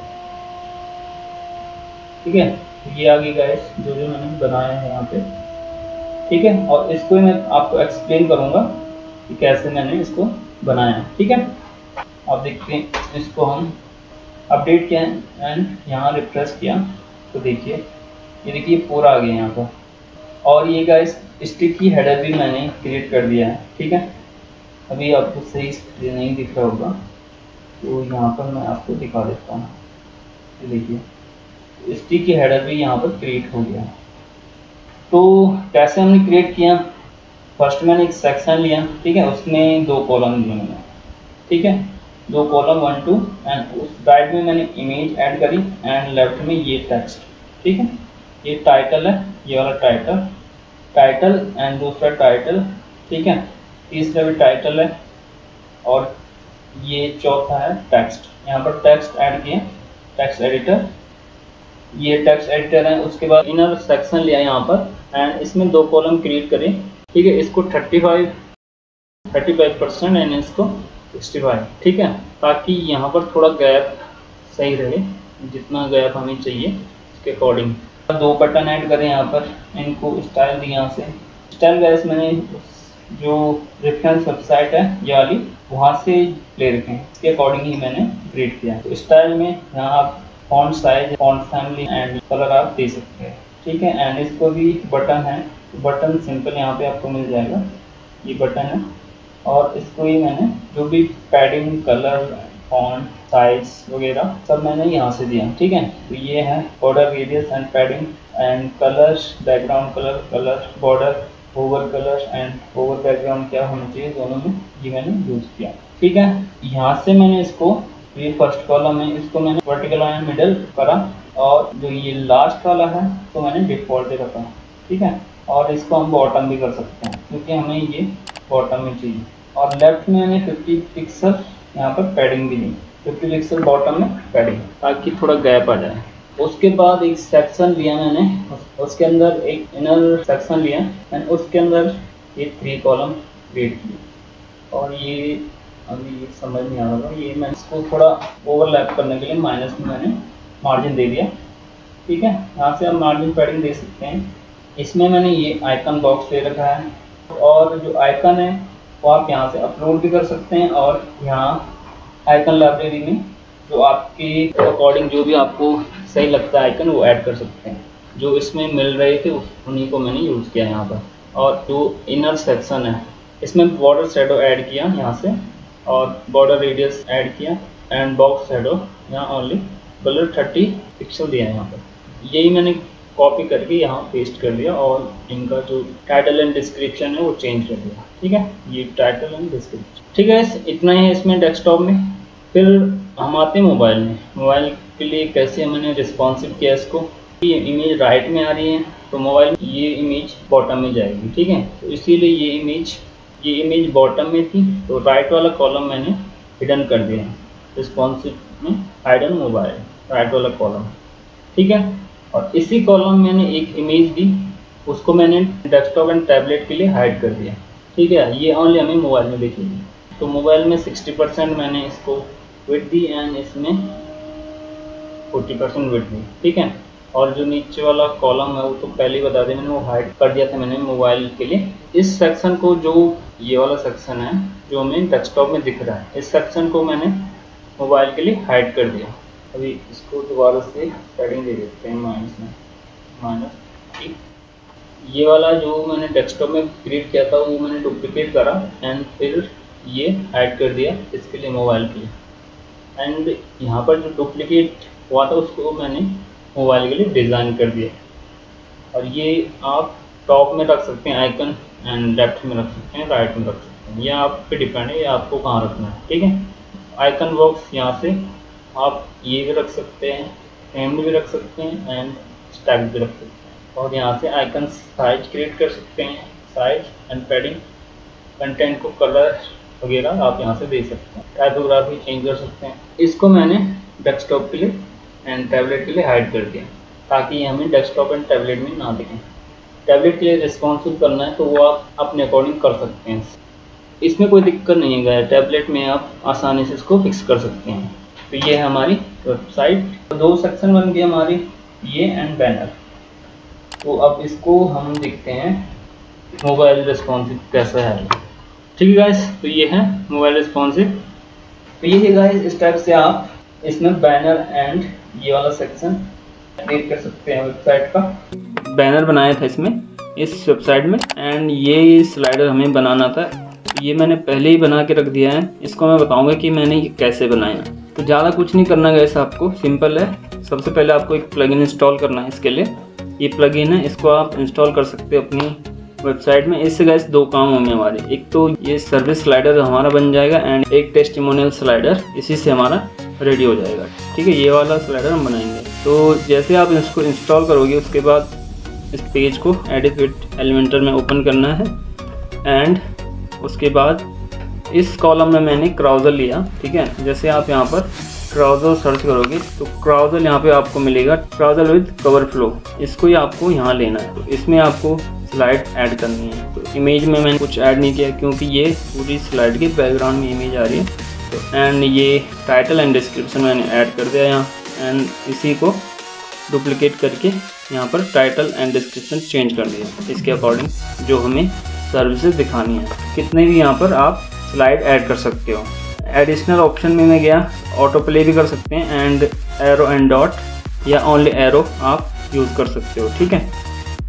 ठीक है, ये आ गई गाइस जो जो मैंने बनाया है यहाँ पे। ठीक है, और इसको मैं आपको एक्सप्लेन करूँगा कि कैसे मैंने इसको बनाया। ठीक है, आप देखते हैं इसको हम अपडेट किया एंड यहाँ रिफ्रेश किया तो देखिए ये देखिए पूरा आ गया यहाँ पर। और ये गाइस स्टिक की हेडर भी मैंने क्रिएट कर दिया है। ठीक है, अभी आपको सही से नहीं दिख रहा होगा तो यहाँ पर मैं आपको दिखा देता हूँ। ये देखिए स्टिक की हेडर भी यहाँ पर क्रिएट हो गया। तो कैसे हमने क्रिएट किया, फर्स्ट मैंने एक सेक्शन लिया। ठीक है, उसमें दो कॉलम लिए मैंने। ठीक है, दो कॉलम वन टू एंड उस राइट में मैंने इमेज ऐड करी एंड लेफ्ट में ये टेक्स्ट। ठीक है, ये टाइटल है, ये वाला टाइटल टाइटल एंड दूसरा टाइटल। ठीक है, तीसरा भी टाइटल है और ये चौथा है टेक्स्ट। यहाँ पर टेक्स्ट ऐड किए, टेक्स्ट एडिटर, ये टेक्स्ट एडिटर है। उसके बाद इनर सेक्शन लिया यहाँ पर एंड इसमें दो कॉलम क्रिएट करें। ठीक है, इसको thirty five thirty five percent and इसको सिक्सटी फाइव। ठीक है, ताकि यहाँ पर थोड़ा गैप सही रहे, जितना गैप हमें चाहिए उसके अकॉर्डिंग। दो बटन ऐड करें यहाँ पर, इनको स्टाइल दी यहाँ से। स्टाइल गैस मैंने जो रेफरेंस वेबसाइट है ये वाली वहाँ से ले रखे हैं, इसके अकॉर्डिंग ही मैंने क्रिएट किया। तो स्टाइल में यहाँ आप font size, font family and colour आप दे सकते हैं। ठीक है, एंड इसको भी बटन है बटन सिंपल यहाँ पे आपको मिल जाएगा, ये बटन है। और इसको ही मैंने जो भी पैडिंग, कलर, फॉन्ट, साइज वगैरह सब मैंने यहाँ से दिया, ठीक है। तो ये है border radius and padding and colours, background colour, colour border, over colour and over background क्या होना चाहिए दोनों में, ये मैंने यूज किया, ठीक है। यहाँ से मैंने इसको, ये फर्स्ट कॉलम है, इसको मैंने वर्टिकल एंड मिडल करा, और जो ये लास्ट वाला है तो मैंने डिफॉल्ट दे रखा, ठीक है। और इसको हम बॉटम भी कर सकते हैं क्योंकि हमें ये बॉटम में चाहिए। और लेफ्ट में मैंने फिफ्टी पिक्सल यहाँ पर पैडिंग भी दी, फिफ्टी पिक्सल बॉटम में पैडिंग, ताकि थोड़ा गैप आ जाए। उसके बाद एक सेक्शन लिया मैंने, उसके अंदर एक इनर सेक्शन लिया एंड उसके अंदर ये थ्री कॉलम क्रिएट किए। और ये अभी ये समझ नहीं आ रहा, ये मैं इसको थोड़ा ओवरलैप करने के लिए माइनस में मैंने मार्जिन दे दिया, ठीक है। यहाँ से आप मार्जिन पैडिंग दे सकते हैं। इसमें मैंने ये आइकन बॉक्स दे रखा है, और जो आइकन है वो आप यहाँ से अपलोड भी कर सकते हैं, और यहाँ आइकन लाइब्रेरी में जो आपके अकॉर्डिंग जो भी आपको सही लगता है आइकन वो ऐड कर सकते हैं। जो इसमें मिल रहे थे उन्हीं को मैंने यूज़ किया यहाँ पर। और जो इनर सेक्शन है इसमें बॉर्डर शैडो ऐड किया यहाँ से, और बॉर्डर रेडियस ऐड किया एंड बॉक्स शैडो यहाँ ओनली कलर थर्टी पिक्सल दिया है यहाँ पर। यही मैंने कॉपी करके यहाँ पेस्ट कर दिया, और इनका जो टाइटल एंड डिस्क्रिप्शन है वो चेंज कर दिया, ठीक है। ये टाइटल एंड डिस्क्रिप्शन, ठीक है। इतना ही है इसमें डेस्कटॉप में। फिर हम आते हैं मोबाइल में। मोबाइल के लिए कैसे मैंने रिस्पॉन्सिव किया इसको, ये इमेज राइट में आ रही है तो मोबाइल ये इमेज बॉटम में जाएगी, ठीक है। तो इसीलिए ये इमेज ये इमेज बॉटम में थी तो राइट वाला कॉलम मैंने हिडन कर दिया, रिस्पॉन्सिव में हाइडन मोबाइल, राइट वाला कॉलम, ठीक है। और इसी कॉलम में मैंने एक इमेज दी, उसको मैंने डेस्कटॉप एंड टैबलेट के लिए हाइड कर दिया, ठीक है। ये ओनली हमें मोबाइल में दिखेगी। तो मोबाइल में सिक्सटी परसेंट मैंने इसको विड्थ दी एंड इसमें फोर्टी परसेंट विड्थ दी, ठीक है। और जो नीचे वाला कॉलम है वो तो पहले ही बता दें मैंने, वो हाइड कर दिया था मैंने मोबाइल के लिए। इस सेक्शन को, जो ये वाला सेक्शन है जो हमें डेस्कटॉप में दिख रहा है, इस सेक्शन को मैंने मोबाइल के लिए हाइड कर दिया। अभी इसको दोबारा से पैडिंग दे देते हैं माइनस में, माइनस, ठीक। ये वाला जो मैंने डेस्कटॉप में क्रिएट किया था वो मैंने डुप्लीकेट करा एंड फिर ये हाइड कर दिया इसके लिए, मोबाइल के लिए। एंड यहाँ पर जो डुप्लीकेट हुआ था उसको मैंने मोबाइल के लिए डिज़ाइन कर दिया। और ये आप टॉप में रख सकते हैं आइकन, एंड लेफ्ट में रख सकते हैं, राइट में रख सकते हैं, ये आप पे डिपेंड है, ये आपको कहाँ रखना है, ठीक है। आइकन बॉक्स यहाँ से आप ये भी रख सकते हैं, फ्रेम भी रख सकते हैं एंड स्टैक भी रख सकते हैं। और यहाँ से आइकन साइज क्रिएट कर सकते हैं, साइज एंड पैडिंग, कंटेंट को कलर वगैरह आप यहाँ से दे सकते हैं, टाइपोग्राफी चेंज कर सकते हैं। इसको मैंने डेस्कटॉप के लिए एंड टैबलेट के लिए हाइड कर दिया ताकि ये हमें डेस्कटॉप एंड टैबलेट में ना दिखें। टैबलेट के लिए रिस्पॉन्सिव करना है तो वो आप अपने अकॉर्डिंग कर सकते हैं, इसमें कोई दिक्कत नहीं है। टैबलेट में आप आसानी से इसको फिक्स कर सकते हैं। तो ये है हमारी वेबसाइट, तो दो सेक्शन बन गए हमारी, ये एंड बैनर। तो अब इसको हम देखते हैं मोबाइल रिस्पॉन्सिव कैसा है, ठीक है गाइस। तो ये है मोबाइल रिस्पॉन्सिव। तो ये है गाइस, इस टाइप से आप इसमें बैनर एंड ये वाला सेक्शन क्रिएट कर सकते हैं वेबसाइट का। बैनर बनाया था इसमें, इस वेबसाइट में, एंड ये स्लाइडर हमें बनाना था, ये मैंने पहले ही बना के रख दिया है। इसको मैं बताऊंगा कि मैंने ये कैसे बनाया। तो ज़्यादा कुछ नहीं करना गाइस, आपको सिंपल है। सबसे पहले आपको एक प्लगइन इंस्टॉल करना है। इसके लिए ये प्लगइन है, इसको आप इंस्टॉल कर सकते हो अपनी वेबसाइट में। इससे गाइस दो काम होंगे हमारे, एक तो ये सर्विस स्लाइडर हमारा बन जाएगा एंड एक टेस्टिमोनियल स्लाइडर इसी से हमारा रेडी हो जाएगा, ठीक है। ये वाला स्लाइडर हम बनाएंगे। तो जैसे आप इसको इंस्टॉल करोगे उसके बाद इस पेज को एडिट विद एलिमेंटर में ओपन करना है एंड उसके बाद इस कॉलम में मैंने क्राउजर लिया, ठीक है। जैसे आप यहाँ पर क्राउजर सर्च करोगे तो क्राउजर यहाँ पे आपको मिलेगा, क्राउजर विद कवर फ्लो, इसको ही आपको यहाँ लेना है। तो इसमें आपको स्लाइड ऐड करनी है। तो इमेज में मैंने कुछ ऐड नहीं किया क्योंकि ये पूरी स्लाइड के बैकग्राउंड में इमेज आ रही है। तो एंड ये टाइटल एंड डिस्क्रिप्शन मैंने ऐड कर दिया यहाँ, एंड इसी को डुप्लीकेट करके यहाँ पर टाइटल एंड डिस्क्रिप्शन चेंज कर दिया इसके अकॉर्डिंग जो हमें सर्विसेज दिखानी है। कितने भी यहाँ पर आप स्लाइड ऐड कर सकते हो। एडिशनल ऑप्शन में मैं गया, ऑटो प्ले भी कर सकते हैं एंड एरो एंड डॉट या ओनली एरो आप यूज़ कर सकते हो, ठीक है।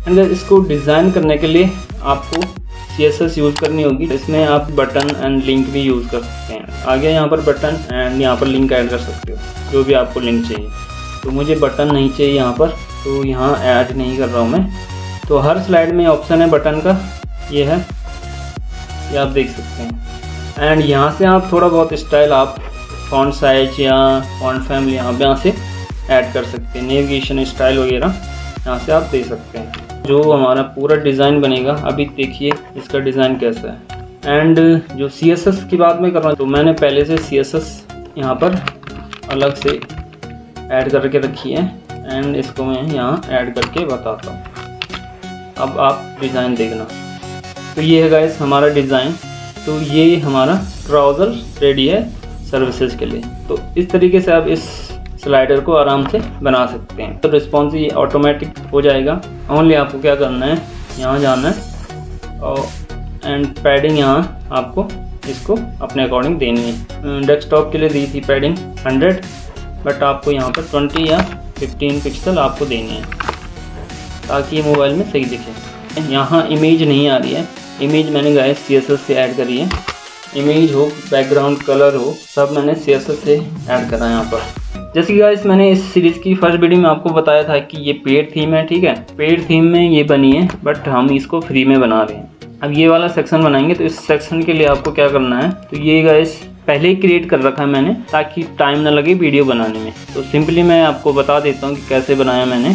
एंड इसको डिज़ाइन करने के लिए आपको सी एस एस यूज़ करनी होगी। इसमें आप बटन एंड लिंक भी यूज़ कर सकते हैं। आगे यहाँ पर बटन एंड यहाँ पर लिंक ऐड कर सकते हो, जो भी आपको लिंक चाहिए। तो मुझे बटन नहीं चाहिए यहाँ पर, तो यहाँ ऐड नहीं कर रहा हूँ मैं। तो हर स्लाइड में ऑप्शन है बटन का, ये है, ये आप देख सकते हैं। एंड यहाँ से आप थोड़ा बहुत स्टाइल आप फॉन्ट साइज या फॉन्ट फैमिली यहाँ यहाँ से ऐड कर सकते हैं। नेविगेशन स्टाइल वगैरह यहाँ से आप दे सकते हैं। जो हमारा पूरा डिज़ाइन बनेगा, अभी देखिए इसका डिज़ाइन कैसा है। एंड जो सी एस एस की बात मैं कर रहा हूँ, तो मैंने पहले से सी एस एस यहाँ पर अलग से ऐड करके रखी है एंड इसको मैं यहाँ ऐड करके बताता हूँ। अब आप डिज़ाइन देखना। तो ये है गाइस हमारा डिज़ाइन। तो ये हमारा ट्राउज़र रेडी है सर्विसेज के लिए। तो इस तरीके से आप इस स्लाइडर को आराम से बना सकते हैं। तो रिस्पॉन्स ये ऑटोमेटिक हो जाएगा। ओनली आपको क्या करना है, यहाँ जाना है और एंड पैडिंग यहाँ आपको इसको अपने अकॉर्डिंग देनी है। डेस्कटॉप के लिए दी थी पैडिंग हंड्रेड, बट आपको यहाँ पर ट्वेंटी या फिफ्टीन पिक्सल आपको देनी है ताकि मोबाइल में सही दिखे। यहाँ इमेज नहीं आ रही है, इमेज मैंने गाइस सी एस एस से ऐड करी है। इमेज हो, बैकग्राउंड कलर हो, सब मैंने सी एस एस से ऐड करा है यहाँ पर। जैसे कि गाइस मैंने इस सीरीज़ की फर्स्ट वीडियो में आपको बताया था कि ये पेड थीम है, ठीक है। पेड थीम में ये बनी है, बट हम इसको फ्री में बना रहे हैं। अब ये वाला सेक्शन बनाएंगे, तो इस सेक्शन के लिए आपको क्या करना है, तो ये गाइस पहले ही क्रिएट कर रखा है मैंने ताकि टाइम ना लगे वीडियो बनाने में। तो सिंपली मैं आपको बता देता हूँ कि कैसे बनाया मैंने।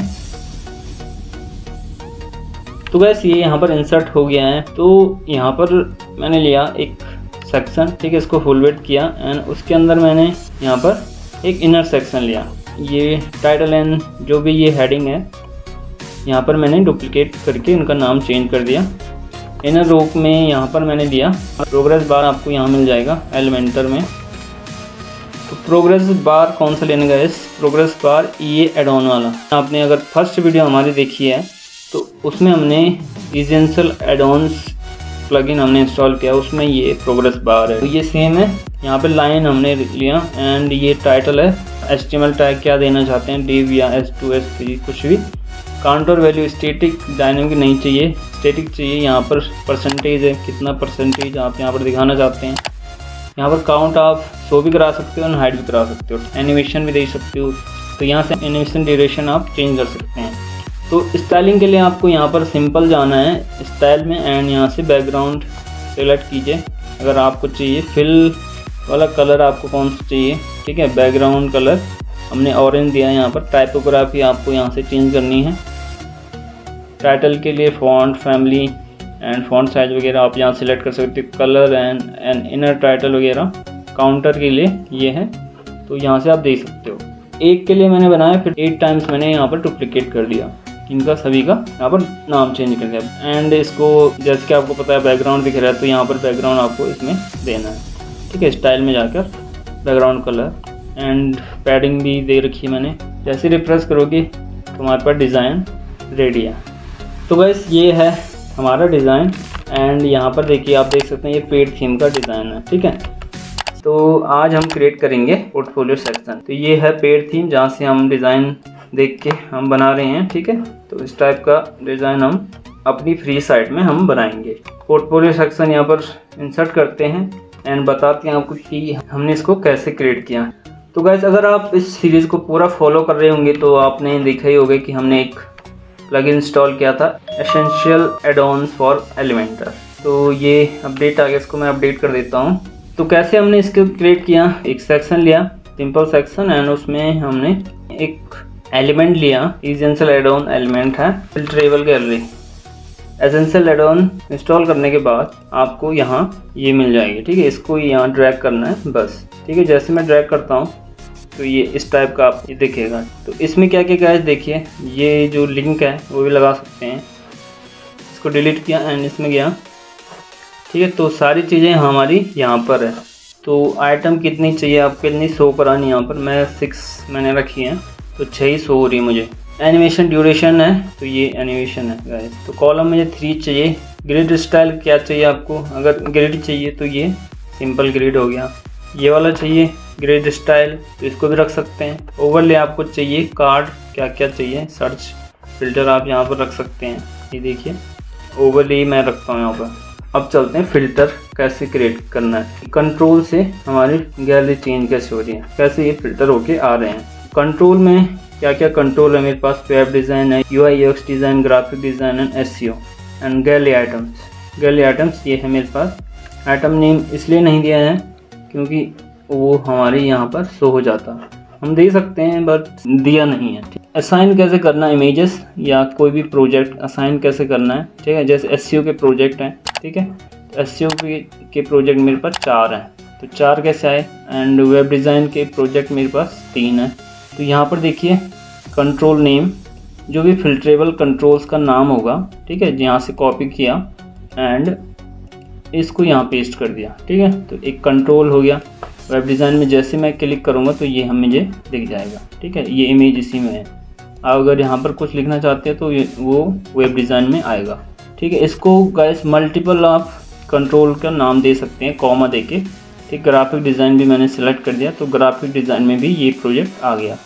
तो गाइस ये यहाँ पर इंसर्ट हो गया है। तो यहाँ पर मैंने लिया एक सेक्शन, ठीक है, इसको फुल वेट किया एंड उसके अंदर मैंने यहाँ पर एक इनर सेक्शन लिया। ये टाइटल एंड जो भी ये हेडिंग है, यहाँ पर मैंने डुप्लीकेट करके इनका नाम चेंज कर दिया। इनर रोक में यहाँ पर मैंने दिया प्रोग्रेस बार, आपको यहाँ मिल जाएगा एलिमेंटर में। तो प्रोग्रेस बार कौन सा लेने का है, इस प्रोग्रेस बार ये एड ऑन वाला। आपने अगर फर्स्ट वीडियो हमारी देखी है तो उसमें हमने एसेंशियल एड ऑन्स प्लगइन हमने इंस्टॉल किया, उसमें ये प्रोग्रेस बार है। तो ये सेम है। यहाँ पे लाइन हमने लिया एंड ये टाइटल है। H T M L tag क्या देना चाहते हैं, डिव या एस टू एस थ्री कुछ भी। काउंटर वैल्यू स्टैटिक डायनेमिक नहीं चाहिए, स्टैटिक चाहिए। यहाँ पर परसेंटेज है, कितना परसेंटेज आप यहाँ पर दिखाना चाहते हैं। यहाँ पर काउंट आप शो भी करा सकते हो और हाइड भी करा सकते हो, एनिमेशन भी दे सकते हो। तो यहाँ से एनिमेशन ड्यूरेशन आप चेंज कर सकते हैं। तो स्टाइलिंग के लिए आपको यहाँ पर सिंपल जाना है स्टाइल में एंड यहाँ से बैकग्राउंड सेलेक्ट कीजिए। अगर आपको चाहिए फिल वाला कलर, आपको कौन सा चाहिए, ठीक है। बैकग्राउंड कलर हमने ऑरेंज दिया है। यहाँ पर टाइपोग्राफी आपको यहाँ से चेंज करनी है। टाइटल के लिए font family and font size वगैरह आप यहाँ सेलेक्ट कर सकते हो। Colour and and inner title वगैरह काउंटर के लिए ये है, तो यहाँ से आप दे सकते हो। एक के लिए मैंने बनाया, फिर एट टाइम्स मैंने यहाँ पर डुप्लीकेट कर दिया इनका, सभी का यहाँ पर नाम चेंज कर दिया। एंड इसको जैसे कि आपको पता है बैकग्राउंड दिख रहा है, तो यहाँ पर बैकग्राउंड आपको इसमें देना है, ठीक है। स्टाइल में जाकर बैकग्राउंड कलर एंड पैडिंग भी दे रखी है मैंने। जैसे रिफ्रेश करोगे तो हमारे पास डिज़ाइन रेडी है। तो गाइस ये है हमारा डिज़ाइन एंड यहाँ पर देखिए, आप देख सकते हैं ये पेड थीम का डिज़ाइन है, ठीक है। तो आज हम क्रिएट करेंगे पोर्टफोलियो सेक्शन। तो ये है पेड थीम जहाँ से हम डिज़ाइन देख के हम बना रहे हैं, ठीक है। तो इस टाइप का डिज़ाइन हम अपनी फ्री साइट में हम बनाएंगे। पोर्टफोलियो सेक्शन यहाँ पर इंसर्ट करते हैं एंड बताते हैं आपको कि हमने इसको कैसे क्रिएट किया। तो गाइस अगर आप इस सीरीज़ को पूरा फॉलो कर रहे होंगे तो आपने देखा ही होगा कि हमने एक प्लगइन इंस्टॉल किया था, एसेंशियल एड-ऑन्स फॉर एलिमेंटर। तो ये अपडेट आ गया, इसको मैं अपडेट कर देता हूँ। तो कैसे हमने इसको क्रिएट किया, एक सेक्शन लिया, सिंपल सेक्शन, एंड उसमें हमने एक एलिमेंट लिया, एसेंशियल एड-ऑन एलिमेंट है, filterable gallery. Essential addon install करने के बाद आपको यहाँ ये मिल जाएगी, ठीक है। इसको यहाँ ड्रैग करना है बस, ठीक है। जैसे मैं ड्रैग करता हूँ तो ये इस टाइप का आप ये दिखेगा। तो इसमें क्या क्या क्या है देखिए, ये जो लिंक है वो भी लगा सकते हैं। इसको डिलीट किया एंड इसमें गया, ठीक है। तो सारी चीज़ें हमारी यहाँ पर है। तो आइटम कितनी चाहिए आपको, कितनी शो करानी, यहाँ पर मैं सिक्स मैंने रखी है, तो छः ही शो हो रही है मुझे। एनिमेशन ड्यूरेशन है, तो ये एनिमेशन है गाइस। तो कॉलम मुझे थ्री चाहिए। ग्रिड स्टाइल क्या चाहिए आपको, अगर ग्रिड चाहिए तो ये सिंपल ग्रिड हो गया। ये वाला चाहिए ग्रिड स्टाइल, तो इसको भी रख सकते हैं। ओवरले आपको चाहिए, कार्ड क्या क्या चाहिए, सर्च फिल्टर आप यहाँ पर रख सकते हैं। ये देखिए ओवरले मैं रखता हूँ यहाँ पर। अब चलते हैं फिल्टर कैसे क्रिएट करना है। कंट्रोल से हमारी गैलरी चेंज कैसे हो रही है, कैसे ये फिल्टर होके आ रहे हैं। कंट्रोल में क्या क्या कंट्रोल है मेरे पास, वेब डिज़ाइन है, U I U X design, graphic design and S E O and gallery items. Gallery items ये है मेरे पास। आइटम नेम इसलिए नहीं दिया है क्योंकि वो हमारे यहाँ पर शो हो जाता, हम दे सकते हैं बट दिया नहीं है। असाइन कैसे करना है इमेजेस या कोई भी प्रोजेक्ट असाइन कैसे करना है, ठीक है। जैसे एस ई ओ के प्रोजेक्ट हैं, ठीक है, तो एस ई ओ के प्रोजेक्ट मेरे पास चार हैं, तो चार कैसे आए। एंड वेब डिज़ाइन के प्रोजेक्ट मेरे पास तीन है। तो यहाँ पर देखिए कंट्रोल नेम, जो भी फिल्ट्रेबल कंट्रोल्स का नाम होगा, ठीक है, यहाँ से कॉपी किया एंड इसको यहाँ पेस्ट कर दिया, ठीक है। तो एक कंट्रोल हो गया। वेब डिज़ाइन में जैसे मैं क्लिक करूँगा तो ये हम मुझे दिख जाएगा, ठीक है, ये इमेज इसी में है। अगर यहाँ पर कुछ लिखना चाहते हैं तो ये वो वेब डिज़ाइन में आएगा, ठीक है। इसको गाइस मल्टीपल आप कंट्रोल का नाम दे सकते हैं कॉमा देके, ठीक। ग्राफिक डिज़ाइन भी मैंने सेलेक्ट कर दिया, तो ग्राफिक डिज़ाइन में भी ये प्रोजेक्ट आ गया।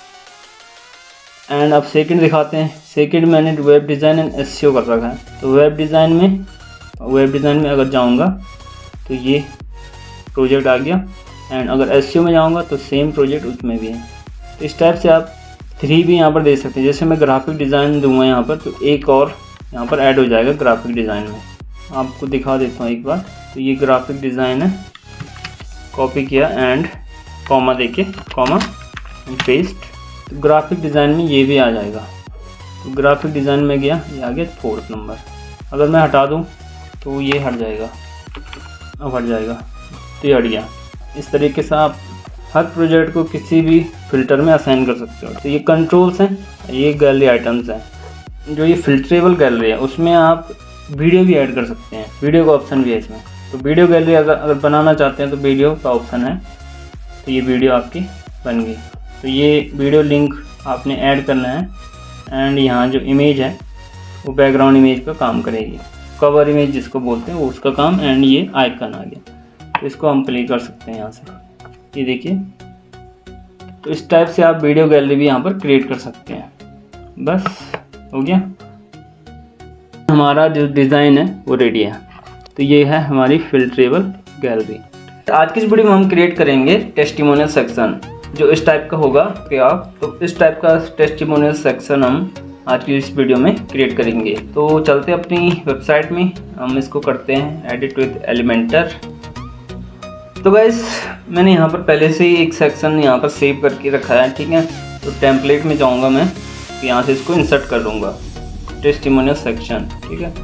एंड अब सेकंड दिखाते हैं। सेकंड मैंने web design and S E O कर रखा है, तो वेब डिज़ाइन में वेब डिज़ाइन में अगर जाऊँगा तो ये प्रोजेक्ट आ गया। एंड अगर एस ई ओ में जाऊँगा तो सेम प्रोजेक्ट उसमें भी है। तो इस टाइप से आप थ्री भी यहाँ पर दे सकते हैं। जैसे मैं ग्राफिक डिज़ाइन दूंगा यहाँ पर, तो एक और यहाँ पर ऐड हो जाएगा ग्राफिक डिज़ाइन में। आपको दिखा देता हूँ एक बार। तो ये ग्राफिक डिज़ाइन है, कॉपी किया एंड कॉमा देके कॉमा एंड पेस्ट, तो ग्राफिक डिज़ाइन में ये भी आ जाएगा। तो ग्राफिक डिज़ाइन में गया, ये आ गया फोर्थ नंबर। अगर मैं हटा दूँ तो ये हट जाएगा, अब हट जाएगा, तो ये हट गया। इस तरीके से आप हर प्रोजेक्ट को किसी भी फिल्टर में असाइन कर सकते हो। तो ये कंट्रोल्स हैं, ये गैलरी आइटम्स हैं। जो ये फिल्ट्रेबल गैलरी है उसमें आप वीडियो भी ऐड कर सकते हैं, वीडियो का ऑप्शन भी है इसमें। तो वीडियो गैलरी अगर अगर बनाना चाहते हैं तो वीडियो का ऑप्शन है, तो ये वीडियो आपकी बन गई। तो ये वीडियो लिंक आपने ऐड करना है एंड यहाँ जो इमेज है वो बैकग्राउंड इमेज का काम करेगी, कवर इमेज जिसको बोलते हैं वो उसका काम। एंड ये आइकन आ गया, तो इसको हम प्ले कर सकते हैं यहाँ से, ये देखिए। तो इस टाइप से आप वीडियो गैलरी भी यहाँ पर क्रिएट कर सकते हैं। बस हो गया, हमारा जो डिज़ाइन है वो रेडी है। तो ये है हमारी फिल्ट्रेबल गैलरी। आज की इस वीडियो में हम क्रिएट करेंगे टेस्टिमोनियल सेक्शन, जो इस टाइप का होगा कि आप तो इस टाइप का टेस्टिमोनियल सेक्शन हम आज की इस वीडियो में क्रिएट करेंगे। तो चलते अपनी वेबसाइट में, हम इसको करते हैं एडिट विद एलिमेंटर। तो गाइस मैंने यहाँ पर पहले से ही एक सेक्शन यहाँ पर सेव करके रखा है, ठीक है। तो टेम्पलेट में जाऊँगा मैं, तो यहाँ से इसको इंसर्ट कर दूँगा, टेस्टिमोनियल सेक्शन, ठीक है।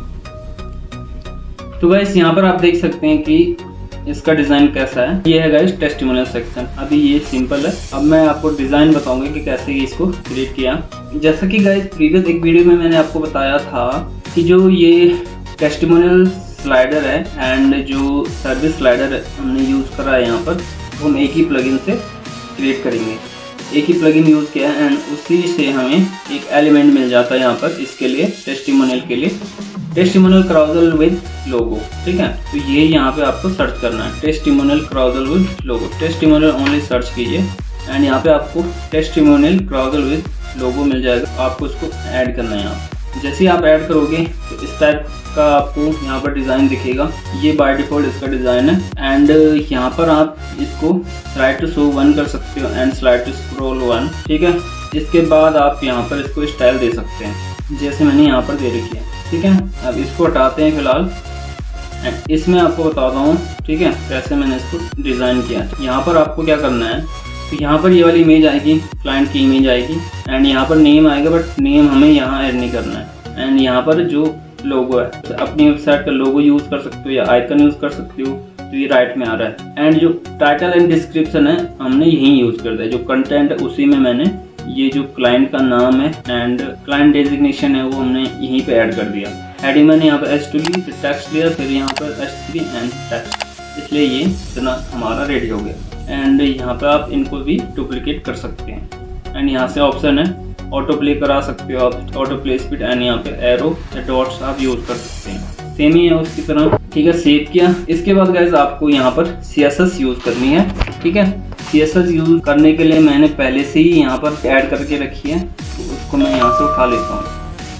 तो गाइस यहाँ पर आप देख सकते हैं कि इसका डिज़ाइन कैसा है। ये है गाइस टेस्टिमोनियल सेक्शन। अभी ये सिंपल है, अब मैं आपको डिज़ाइन बताऊंगा कि कैसे इसको क्रिएट किया। जैसा कि गाइस प्रीवियस एक वीडियो में मैंने आपको बताया था कि जो ये टेस्टिमोनियल स्लाइडर है एंड जो सर्विस स्लाइडर हमने यूज़ करा है यहाँ पर, वो हम एक ही प्लगइन से क्रिएट करेंगे। एक ही प्लगइन यूज़ किया है एंड उसी से हमें एक एलिमेंट मिल जाता है यहाँ पर इसके लिए, टेस्टिमोनियल के लिए, टेस्टिमोनियल क्राउजल विद लोगो, ठीक है। तो ये यहाँ पे आपको सर्च करना है, testimonial carousel with logo. Testimonial only search कीजिए एंड यहाँ पे आपको टेस्टिमोनियल क्राउजल विद लोगो मिल जाएगा। आपको इसको ऐड करना है यहाँ पे। जैसे ही आप ऐड करोगे तो इस टाइप का आपको यहाँ पर डिज़ाइन दिखेगा। ये बाय डिफ़ॉल्ट इसका डिज़ाइन है एंड यहाँ पर आप इसको स्लाइड टू शो वन कर सकते हो and slide to scroll one, ठीक है। इसके बाद आप यहाँ पर इसको स्टाइल दे सकते हैं, जैसे मैंने यहाँ पर दे रखी है, ठीक है। अब इसको हटाते हैं फिलहाल एंड इसमें आपको बताता हूँ, ठीक है, कैसे मैंने इसको डिज़ाइन किया। यहाँ पर आपको क्या करना है, तो यहाँ पर ये वाली इमेज आएगी, क्लाइंट की इमेज आएगी एंड यहाँ पर नेम आएगा, बट नेम हमें यहाँ ऐड नहीं करना है। एंड यहाँ पर जो लोगो है, तो अपनी वेबसाइट का लोगो यूज़ कर सकते हो या आइकन यूज़ कर सकते हो, तो ये राइट में आ रहा है। एंड जो टाइटल एंड डिस्क्रिप्शन है हमने यहीं यूज़ कर दिया, जो कंटेंट है उसी में मैंने ये जो क्लाइंट का नाम है एंड क्लाइंट डेजिग्नेशन है वो हमने यहीं पे ऐड कर दिया। हेडिंग मैंने यहाँ पर एच टू ली, फिर टेक्स्ट लिया, फिर यहाँ पर एच थ्री एंड टेक्स्ट, इसलिए ये इतना हमारा रेडी हो गया। एंड यहाँ पर आप इनको भी डुप्लीकेट कर सकते हैं एंड यहाँ से ऑप्शन है ऑटो प्ले करा सकते हो आप, ऑटो प्ले स्पीड एंड यहाँ पे एरो या डॉट्स आप यूज़ कर सकते हैं, सेम ही है उसकी तरह, ठीक है। सेव किया। इसके बाद गाइस आपको यहाँ पर सी एस एस यूज़ करनी है, ठीक है। सी एस एस यूज़ करने के लिए मैंने पहले से ही यहाँ पर ऐड करके रखी है, तो उसको मैं यहाँ से उठा लेता हूँ।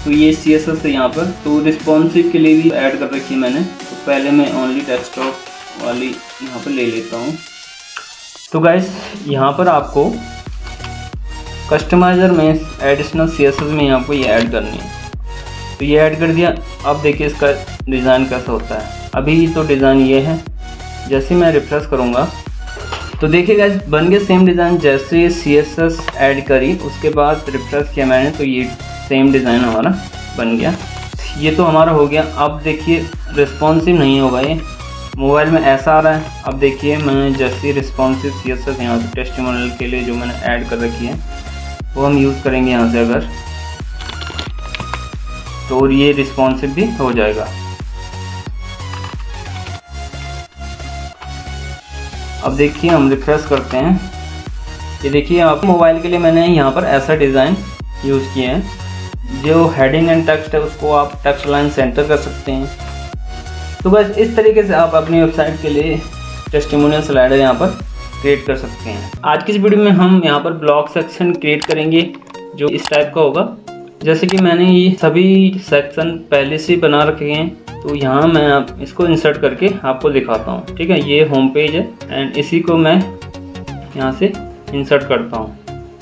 तो ये सी एस एस है यहाँ पर। तो रिस्पॉन्सिव के लिए भी ऐड कर रखी है मैंने। तो पहले मैं ओनली डेस्कटॉप वाली यहाँ पर ले लेता हूँ। तो गाइस यहाँ पर आपको कस्टमाइजर में एडिशनल सी एस एस में आपको ये ऐड करनी है। तो ये ऐड कर दिया। अब देखिए इसका डिज़ाइन कैसा होता है। अभी तो डिज़ाइन ये है, जैसे मैं रिफ्रेश करूँगा तो देखिए गाइस बन गया सेम डिज़ाइन। जैसे सी एस एस ऐड करी उसके बाद रिफ्रेश किया मैंने तो ये सेम डिज़ाइन हमारा बन गया। ये तो हमारा हो गया। अब देखिए रिस्पॉन्सिव नहीं होगा, ये मोबाइल में ऐसा आ रहा है। अब देखिए मैं जैसे रिस्पॉन्सिव सी एस एस यहाँ से टेस्टिमोनियल के लिए जो मैंने ऐड कर रखी है वो हम यूज़ करेंगे यहाँ से अगर, तो ये रिस्पॉन्सिव भी हो जाएगा। अब देखिए हम रिफ्रेश करते हैं। ये देखिए आप मोबाइल के लिए मैंने यहाँ पर ऐसा डिज़ाइन यूज़ किया है। जो हेडिंग एंड टेक्स्ट है उसको आप टेक्स्ट लाइन सेंटर कर सकते हैं। तो बस इस तरीके से आप अपनी वेबसाइट के लिए टेस्टिमोनियल स्लाइडर यहाँ पर क्रिएट कर सकते हैं। आज की इस वीडियो में हम यहाँ पर ब्लॉग सेक्शन क्रिएट करेंगे जो इस टाइप का होगा। जैसे कि मैंने ये सभी सेक्शन पहले से बना रखे हैं, तो यहाँ मैं आप इसको इंसर्ट करके आपको दिखाता हूँ। ठीक है, ये होम पेज है एंड इसी को मैं यहाँ से इंसर्ट करता हूँ।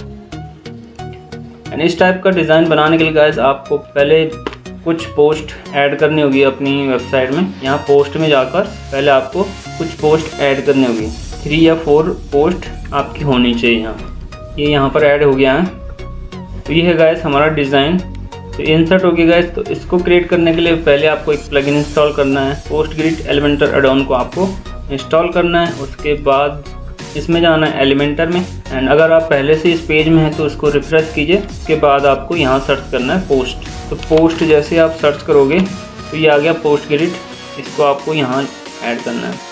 एंड इस टाइप का डिज़ाइन बनाने के लिए गाइस आपको पहले कुछ पोस्ट ऐड करनी होगी अपनी वेबसाइट में। यहाँ पोस्ट में जाकर पहले आपको कुछ पोस्ट ऐड करनी होगी। थ्री या फोर पोस्ट आपकी होनी चाहिए। यहाँ ये यहाँ पर ऐड हो गया है। तो ये है गाइस हमारा डिज़ाइन। तो इंसर्ट हो गया गाइस। तो इसको क्रिएट करने के लिए पहले आपको एक प्लगइन इंस्टॉल करना है। पोस्टग्रिड एलिमेंटर एडॉन को आपको इंस्टॉल करना है। उसके बाद इसमें जाना है एलिमेंटर में। एंड अगर आप पहले से इस पेज में हैं तो उसको रिफ्रेश कीजिए। उसके बाद आपको यहाँ सर्च करना है पोस्ट। तो पोस्ट जैसे आप सर्च करोगे तो ये आ गया पोस्टग्रिड। इसको आपको यहाँ ऐड करना है।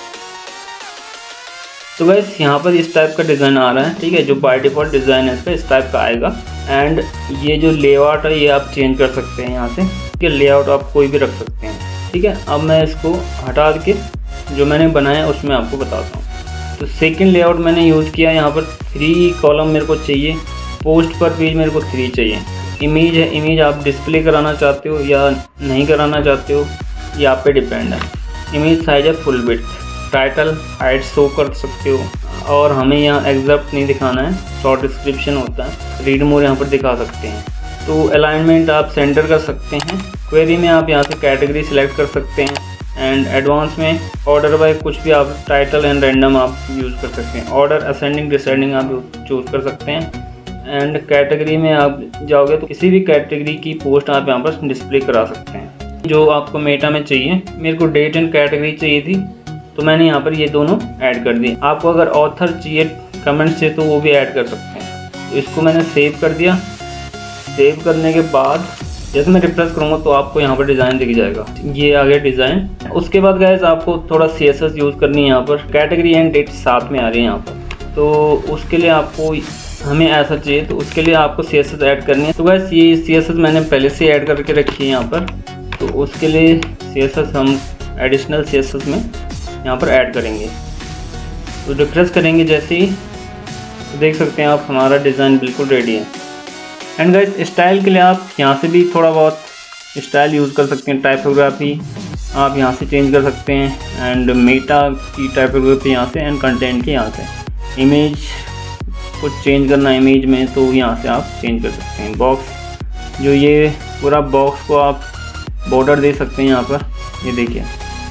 तो गाइस यहाँ पर इस टाइप का डिज़ाइन आ रहा है। ठीक है, जो बाय डिफ़ॉल्ट डिज़ाइन है इसका इस टाइप का आएगा। एंड ये जो लेआउट है ये आप चेंज कर सकते हैं यहाँ से। ठीक है, लेआउट आप कोई भी रख सकते हैं। ठीक है, अब मैं इसको हटा के जो मैंने बनाया उसमें आपको बताता हूँ। तो सेकंड लेआउट मैंने यूज़ किया। यहाँ पर थ्री कॉलम मेरे को चाहिए। पोस्ट पर पेज मेरे को थ्री चाहिए। इमेज है, इमेज आप डिस्प्ले कराना चाहते हो या नहीं कराना चाहते हो ये आप पे डिपेंड है। इमेज साइज है full width. Title height show कर सकते हो। और हमें यहाँ एग्जैक्ट नहीं दिखाना है, शॉर्ट डिस्क्रिप्शन होता है। रीड मोर यहाँ पर दिखा सकते हैं। तो अलाइनमेंट आप सेंटर कर सकते हैं। क्वेरी में आप यहाँ से कैटेगरी सिलेक्ट कर सकते हैं। एंड एडवांस में ऑर्डर बाय कुछ भी आप टाइटल एंड रैंडम आप यूज़ कर सकते हैं। ऑर्डर असेंडिंग डिसेंडिंग आप चूज़ कर सकते हैं। एंड कैटेगरी में आप जाओगे तो किसी भी कैटेगरी की पोस्ट आप यहाँ पर डिस्प्ले करा सकते हैं। जो आपको मेटा में चाहिए, मेरे को डेट एंड कैटेगरी चाहिए थी तो मैंने यहाँ पर ये दोनों ऐड कर दिए। आपको अगर ऑथर चाहिए कमेंट से तो वो भी ऐड कर सकते हैं। तो इसको मैंने सेव कर दिया। सेव करने के बाद जैसे मैं रिफ्रेश करूँगा तो आपको यहाँ पर डिज़ाइन दिख जाएगा। ये आ गया डिज़ाइन। उसके बाद गाइस आपको थोड़ा सी एस एस यूज़ करनी है। यहाँ पर कैटेगरी एंड डेट साथ में आ रही है यहाँ पर। तो उसके लिए आपको हमें ऐसा चाहिए तो उसके लिए आपको सी एस एस ऐड करनी है। तो गाइस ये सी एस एस मैंने पहले से ऐड करके रखी है यहाँ पर। तो उसके लिए सी एस एस हम एडिशनल सी एस एस में यहाँ पर ऐड करेंगे। तो रिफ्रेश करेंगे जैसे ही तो देख सकते हैं आप हमारा डिज़ाइन बिल्कुल रेडी है। एंड गाइस स्टाइल के लिए आप यहाँ से भी थोड़ा बहुत स्टाइल यूज़ कर सकते हैं। टाइपोग्राफी आप यहाँ से चेंज कर सकते हैं। एंड मेटा की टाइपोग्राफी यहाँ से एंड कंटेंट की यहाँ से। इमेज कुछ चेंज करना है इमेज में तो यहाँ से आप चेंज कर सकते हैं। बॉक्स जो ये पूरा बॉक्स को आप बॉर्डर दे सकते हैं यहाँ पर। ये देखिए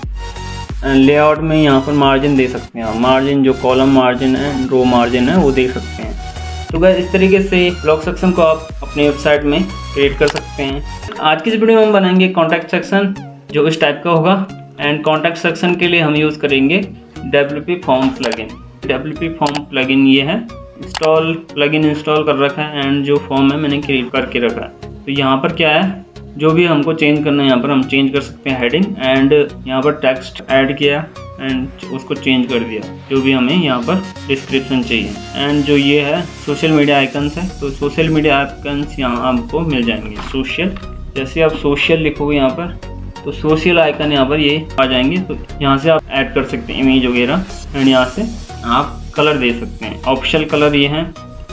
लेआउट में यहाँ पर मार्जिन दे सकते हैं। मार्जिन जो कॉलम मार्जिन है, रो मार्जिन है वो दे सकते हैं। तो गाइस इस तरीके से ब्लॉग सेक्शन को आप अपने वेबसाइट में क्रिएट कर सकते हैं। आज की इस वीडियो में हम बनाएंगे कॉन्टैक्ट सेक्शन जो इस टाइप का होगा। एंड कॉन्टैक्ट सेक्शन के लिए हम यूज़ करेंगे W P form plugin. W P form plugin ये है। इंस्टॉल प्लगइन इंस्टॉल कर रखा है एंड जो फॉर्म है मैंने क्रिएट करके रखा है। तो यहाँ पर क्या है, जो भी हमको चेंज करना है यहाँ पर हम चेंज कर सकते हैं। हेडिंग एंड यहाँ पर टेक्स्ट ऐड किया एंड उसको चेंज कर दिया। जो भी हमें यहाँ पर डिस्क्रिप्शन चाहिए। एंड जो ये है सोशल मीडिया आइकन्स है। तो सोशल मीडिया आइकन्स यहाँ आपको मिल जाएंगे। सोशल जैसे आप सोशल लिखोगे यहाँ पर तो सोशल आइकन यहाँ पर ये आ जाएंगे। तो यहाँ से आप ऐड कर सकते हैं इमेज वगैरह। एंड यहाँ से आप कलर दे सकते हैं। ऑप्शनल कलर ये हैं।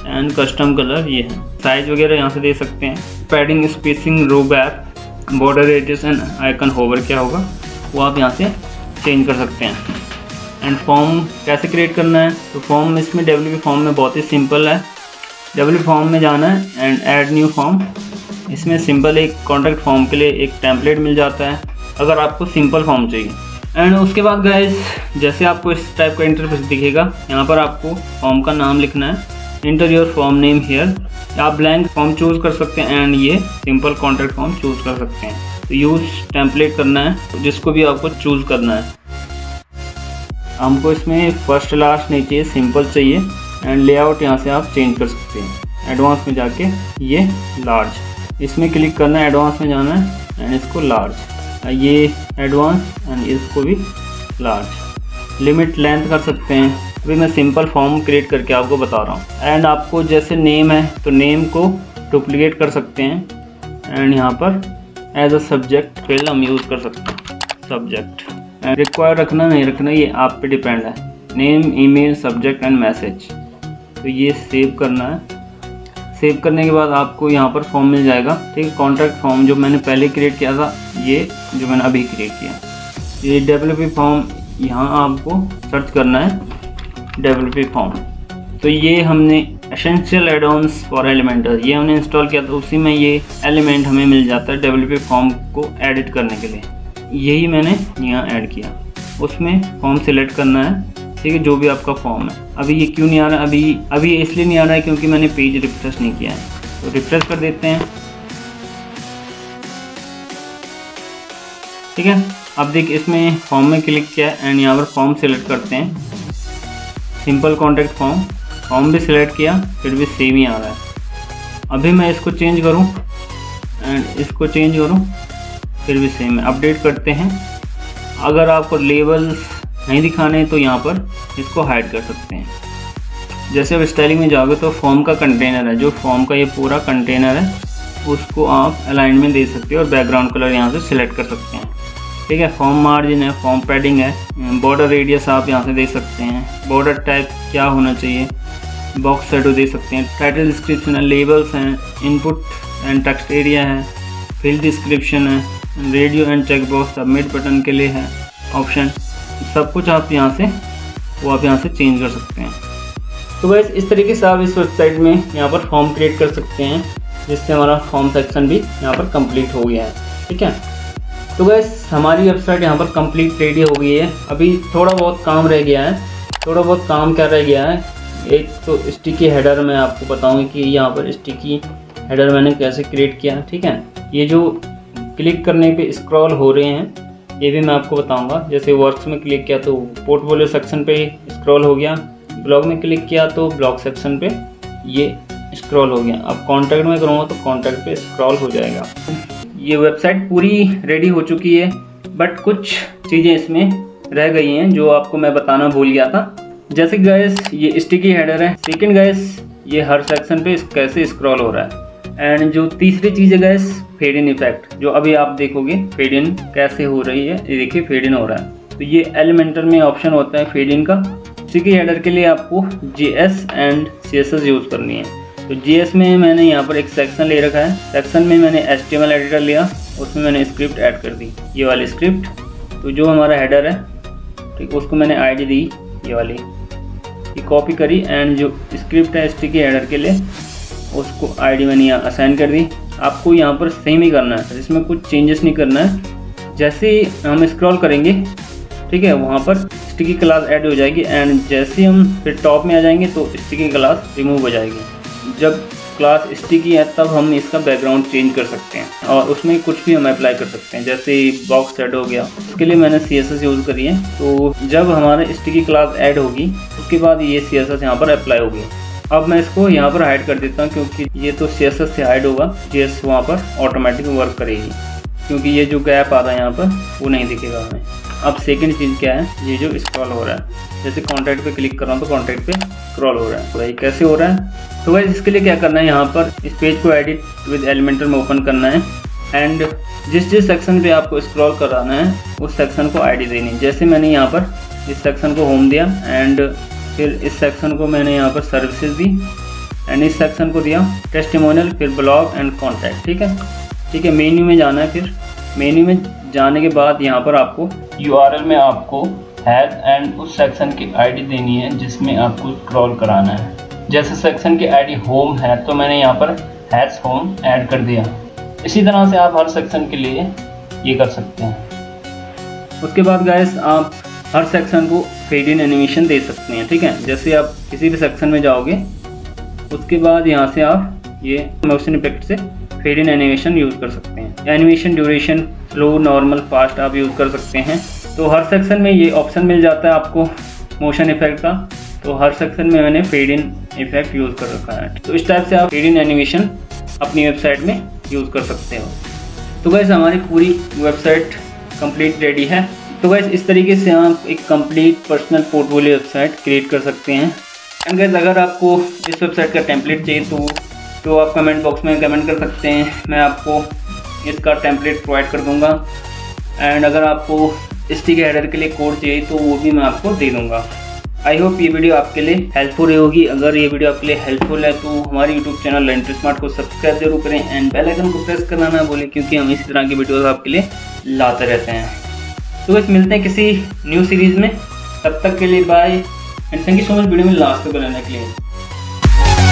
एंड कस्टम कलर ये है। साइज वगैरह यहाँ से दे सकते हैं। Padding, spacing, row gap, border radius and icon hover क्या होगा वो आप यहाँ से चेंज कर सकते हैं। एंड फॉर्म कैसे क्रिएट करना है, तो फॉर्म इसमें डब्ल्यूपी फॉर्म में बहुत ही सिंपल है। डब्ल्यूपी फॉर्म में जाना है एंड ऐड न्यू फॉर्म। इसमें सिंपल एक कॉन्टैक्ट फॉर्म के लिए एक टेम्पलेट मिल जाता है अगर आपको सिंपल फॉर्म चाहिए। एंड उसके बाद गाइस जैसे आपको इस टाइप का इंटरफेस दिखेगा, यहाँ पर आपको फॉर्म का नाम लिखना है। Enter your form name here. आप ब्लैंक फॉर्म चूज़ कर सकते हैं एंड ये सिंपल कॉन्टैक्ट फॉर्म चूज़ कर सकते हैं। तो यूज़ टेम्पलेट करना है जिसको भी आपको चूज़ करना है। हमको इसमें फर्स्ट लास्ट नहीं चाहिए, सिंपल चाहिए। एंड लेआउट यहाँ से आप चेंज कर सकते हैं। एडवांस में जाके ये लार्ज, इसमें क्लिक करना है, एडवांस में जाना है एंड इसको लार्ज, ये एडवांस एंड इसको भी लार्ज। लिमिट लेंथ कर सकते हैं। अभी मैं सिंपल फॉर्म क्रिएट करके आपको बता रहा हूँ। एंड आपको जैसे नेम है तो नेम को डुप्लीकेट कर सकते हैं एंड यहाँ पर एज अ सब्जेक्ट फील्ड हम यूज़ कर सकते हैं, सब्जेक्ट। एंड रिक्वायर रखना नहीं रखना ये आप पे डिपेंड है। Name, email, subject and message. तो ये सेव करना है। सेव करने के बाद आपको यहाँ पर फॉर्म मिल जाएगा, ठीक है। कॉन्टैक्ट फॉर्म जो मैंने पहले क्रिएट किया था, ये जो मैंने अभी क्रिएट किया, ये डब्ल्यूपी फॉर्म यहाँ आपको सर्च करना है, डब्ल्यूपी फॉर्म। तो ये हमने एसेंशियल एड-ऑन्स फॉर एलिमेंटर ये हमने इंस्टॉल किया, तो उसी में ये एलिमेंट हमें मिल जाता है डब्ल्यूपी फॉर्म को एडिट करने के लिए। यही मैंने यहाँ ऐड किया। उसमें फॉर्म सिलेक्ट करना है, ठीक है, जो भी आपका फॉर्म है। अभी ये क्यों नहीं आ रहा है, अभी अभी ये इसलिए नहीं आ रहा है क्योंकि मैंने पेज रिफ्रेश नहीं किया है। तो रिफ्रेश कर देते हैं, ठीक है। अब देखिए इसमें फॉर्म में क्लिक किया एंड यहाँ पर फॉर्म सिलेक्ट करते हैं, सिंपल कॉन्टैक्ट फॉर्म। फॉर्म भी सिलेक्ट किया, फिर भी सेम ही आ रहा है। अभी मैं इसको चेंज करूँ एंड इसको चेंज करूँ, फिर भी सेम है। अपडेट करते हैं। अगर आपको लेबल्स नहीं दिखाने तो यहाँ पर इसको हाइड कर सकते हैं। जैसे अब स्टाइलिंग में जाओगे तो फॉर्म का कंटेनर है, जो फॉर्म का ये पूरा कंटेनर है उसको आप अलाइनमेंट दे सकते हो और बैकग्राउंड कलर यहाँ से सिलेक्ट कर सकते हैं, ठीक है। फॉर्म मार्जिन है, फॉर्म पैडिंग है, बॉर्डर रेडियस आप यहाँ से दे सकते हैं। बॉर्डर टाइप क्या होना चाहिए, बॉक्स शैडो दे सकते हैं। टाइटल डिस्क्रिप्शन है, लेबल्स हैं, इनपुट एंड टेक्स्ट एरिया है, फील्ड डिस्क्रिप्शन है, radio and check box, submit button के लिए है ऑप्शन। सब कुछ आप यहाँ से वो आप यहाँ से चेंज कर सकते हैं। तो गाइस इस तरीके से आप इस वेबसाइट में यहाँ पर फॉर्म क्रिएट कर सकते हैं, जिससे हमारा फॉर्म सेक्शन भी यहाँ पर कंप्लीट हो गया है, ठीक है। तो गाइस हमारी वेबसाइट यहाँ पर कंप्लीट रेडी हो गई है। अभी थोड़ा बहुत काम रह गया है। थोड़ा बहुत काम क्या रह गया है, एक तो स्टिकी हेडर मैं आपको बताऊँगी कि यहाँ पर स्टिकी हेडर मैंने कैसे क्रिएट किया, ठीक है। ये जो क्लिक करने पे स्क्रॉल हो रहे हैं ये भी मैं आपको बताऊंगा। जैसे वर्क्स में क्लिक किया तो पोर्टफोलियो सेक्शन पे स्क्रॉल हो गया, ब्लॉग में क्लिक किया तो ब्लॉग सेक्शन पे ये स्क्रॉल हो गया। अब कॉन्टैक्ट में करूँगा तो कॉन्टैक्ट पे स्क्रॉल हो जाएगा। ये वेबसाइट पूरी रेडी हो चुकी है, बट कुछ चीज़ें इसमें रह गई हैं जो आपको मैं बताना भूल गया था। जैसे गैस ये स्टिकी हेडर है। सेकेंड गैस ये हर सेक्शन पे कैसे स्क्रॉल हो रहा है। एंड जो तीसरी चीज़ है गैस फेड इन इफेक्ट, जो अभी आप देखोगे फेड इन कैसे हो रही है, ये देखिए फेड इन हो रहा है। तो ये एलिमेंटर में ऑप्शन होता है फेड इन का। स्टिकी हेडर के लिए आपको जीएस एंड सीएसएस यूज़ करनी है। तो जीएस में मैंने यहाँ पर एक सेक्शन ले रखा है। सेक्शन में मैंने एचटीएमएल एडिटर लिया, उसमें मैंने स्क्रिप्ट ऐड कर दी, ये वाली स्क्रिप्ट। तो जो हमारा हेडर है, ठीक, उसको मैंने आईडी दी, ये वाली, ये कॉपी करी। एंड जो स्क्रिप्ट है स्टिकी हेडर के लिए उसको आईडी मैंने यहाँ असाइन कर दी। आपको यहाँ पर सेम ही करना है, इसमें कुछ चेंजेस नहीं करना है। जैसे ही हम स्क्रॉल करेंगे, ठीक है, वहाँ पर स्टिकी क्लास ऐड हो जाएगी। एंड जैसे हम फिर टॉप में आ जाएंगे तो स्टिकी क्लास रिमूव हो जाएगी। जब क्लास स्टिकी है तब हम इसका बैकग्राउंड चेंज कर सकते हैं और उसमें कुछ भी हम अप्लाई कर सकते हैं। जैसे बॉक्स सेट हो गया, उसके लिए मैंने सी एस एस यूज़ करी है। तो जब हमारे स्टिकी क्लास ऐड होगी उसके बाद ये सी एस एस यहाँ पर अप्लाई होगी। अब मैं इसको यहाँ पर हाइड कर देता हूँ क्योंकि ये तो सी एस एस से हाइड होगा, जी एस वहाँ पर ऑटोमेटिक वर्क करेगी, क्योंकि ये जो गैप आ रहा है यहाँ पर वो नहीं दिखेगा हमें। अब सेकंड चीज़ क्या है, ये जो स्क्रॉल हो रहा है, जैसे कॉन्टैक्ट पे क्लिक कर रहा हूँ तो कॉन्टैक्ट पे स्क्रॉल हो रहा है। तो ये कैसे हो रहा है, तो गाइस इसके लिए क्या करना है, यहाँ पर इस पेज को एडिट विद एलिमेंटर में ओपन करना है। एंड जिस जिस सेक्शन पे आपको स्क्रॉल कराना है उस सेक्शन को आईडी देनी है। जैसे मैंने यहाँ पर इस सेक्शन को होम दिया एंड फिर इस सेक्शन को मैंने यहाँ पर सर्विसेज दी एंड इस सेक्शन को दिया टेस्टिमोनियल, फिर ब्लॉग एंड कॉन्टैक्ट। ठीक है ठीक है मेन्यू में जाना है। फिर मेन्यू में जाने के बाद यहाँ पर आपको यूआरएल में आपको हैज एंड उस सेक्शन की आईडी देनी है जिसमें आपको स्क्रॉल कराना है। जैसे सेक्शन की आईडी होम है तो मैंने यहाँ पर हैज होम ऐड कर दिया। इसी तरह से आप हर सेक्शन के लिए ये कर सकते हैं। उसके बाद गाइस आप हर सेक्शन को फेड इन एनिमेशन दे सकते हैं। ठीक है जैसे आप किसी भी सेक्शन में जाओगे उसके बाद यहाँ से आप ये मोशन इफेक्ट से फेड इन एनिमेशन यूज़ कर सकते हैं। Animation duration slow, normal, fast आप यूज़ कर सकते हैं। तो हर सेक्शन में ये ऑप्शन मिल जाता है आपको मोशन इफेक्ट का। तो हर सेक्शन में मैंने फेड इन इफेक्ट यूज़ कर रखा है। तो इस टाइप से आप फेड इन एनिमेशन अपनी वेबसाइट में यूज़ कर सकते हो। तो गाइस हमारी पूरी वेबसाइट कंप्लीट रेडी है। तो गाइस इस तरीके से आप एक complete personal portfolio website create कर सकते हैं। एंड गाइस अगर आपको इस वेबसाइट का टेम्पलेट चाहिए तो तो आप कमेंट बॉक्स में कमेंट कर सकते हैं, मैं आपको इसका टेम्पलेट प्रोवाइड कर दूंगा। एंड अगर आपको स्टिक हेडर के लिए कोड चाहिए तो वो भी मैं आपको दे दूंगा। आई होप ये वीडियो आपके लिए हेल्पफुल होगी। अगर ये वीडियो आपके लिए हेल्पफुल है तो हमारे यूट्यूब चैनल लर्न स्मार्ट को सब्सक्राइब जरूर करें एंड बेल आइकन को प्रेस करना ना भूलें, क्योंकि हम इसी तरह की वीडियोस आपके लिए लाते रहते हैं। तो बस मिलते हैं किसी न्यू सीरीज़ में, तब तक के लिए bye and thank you so much video में लास्ट तक बनाने के लिए।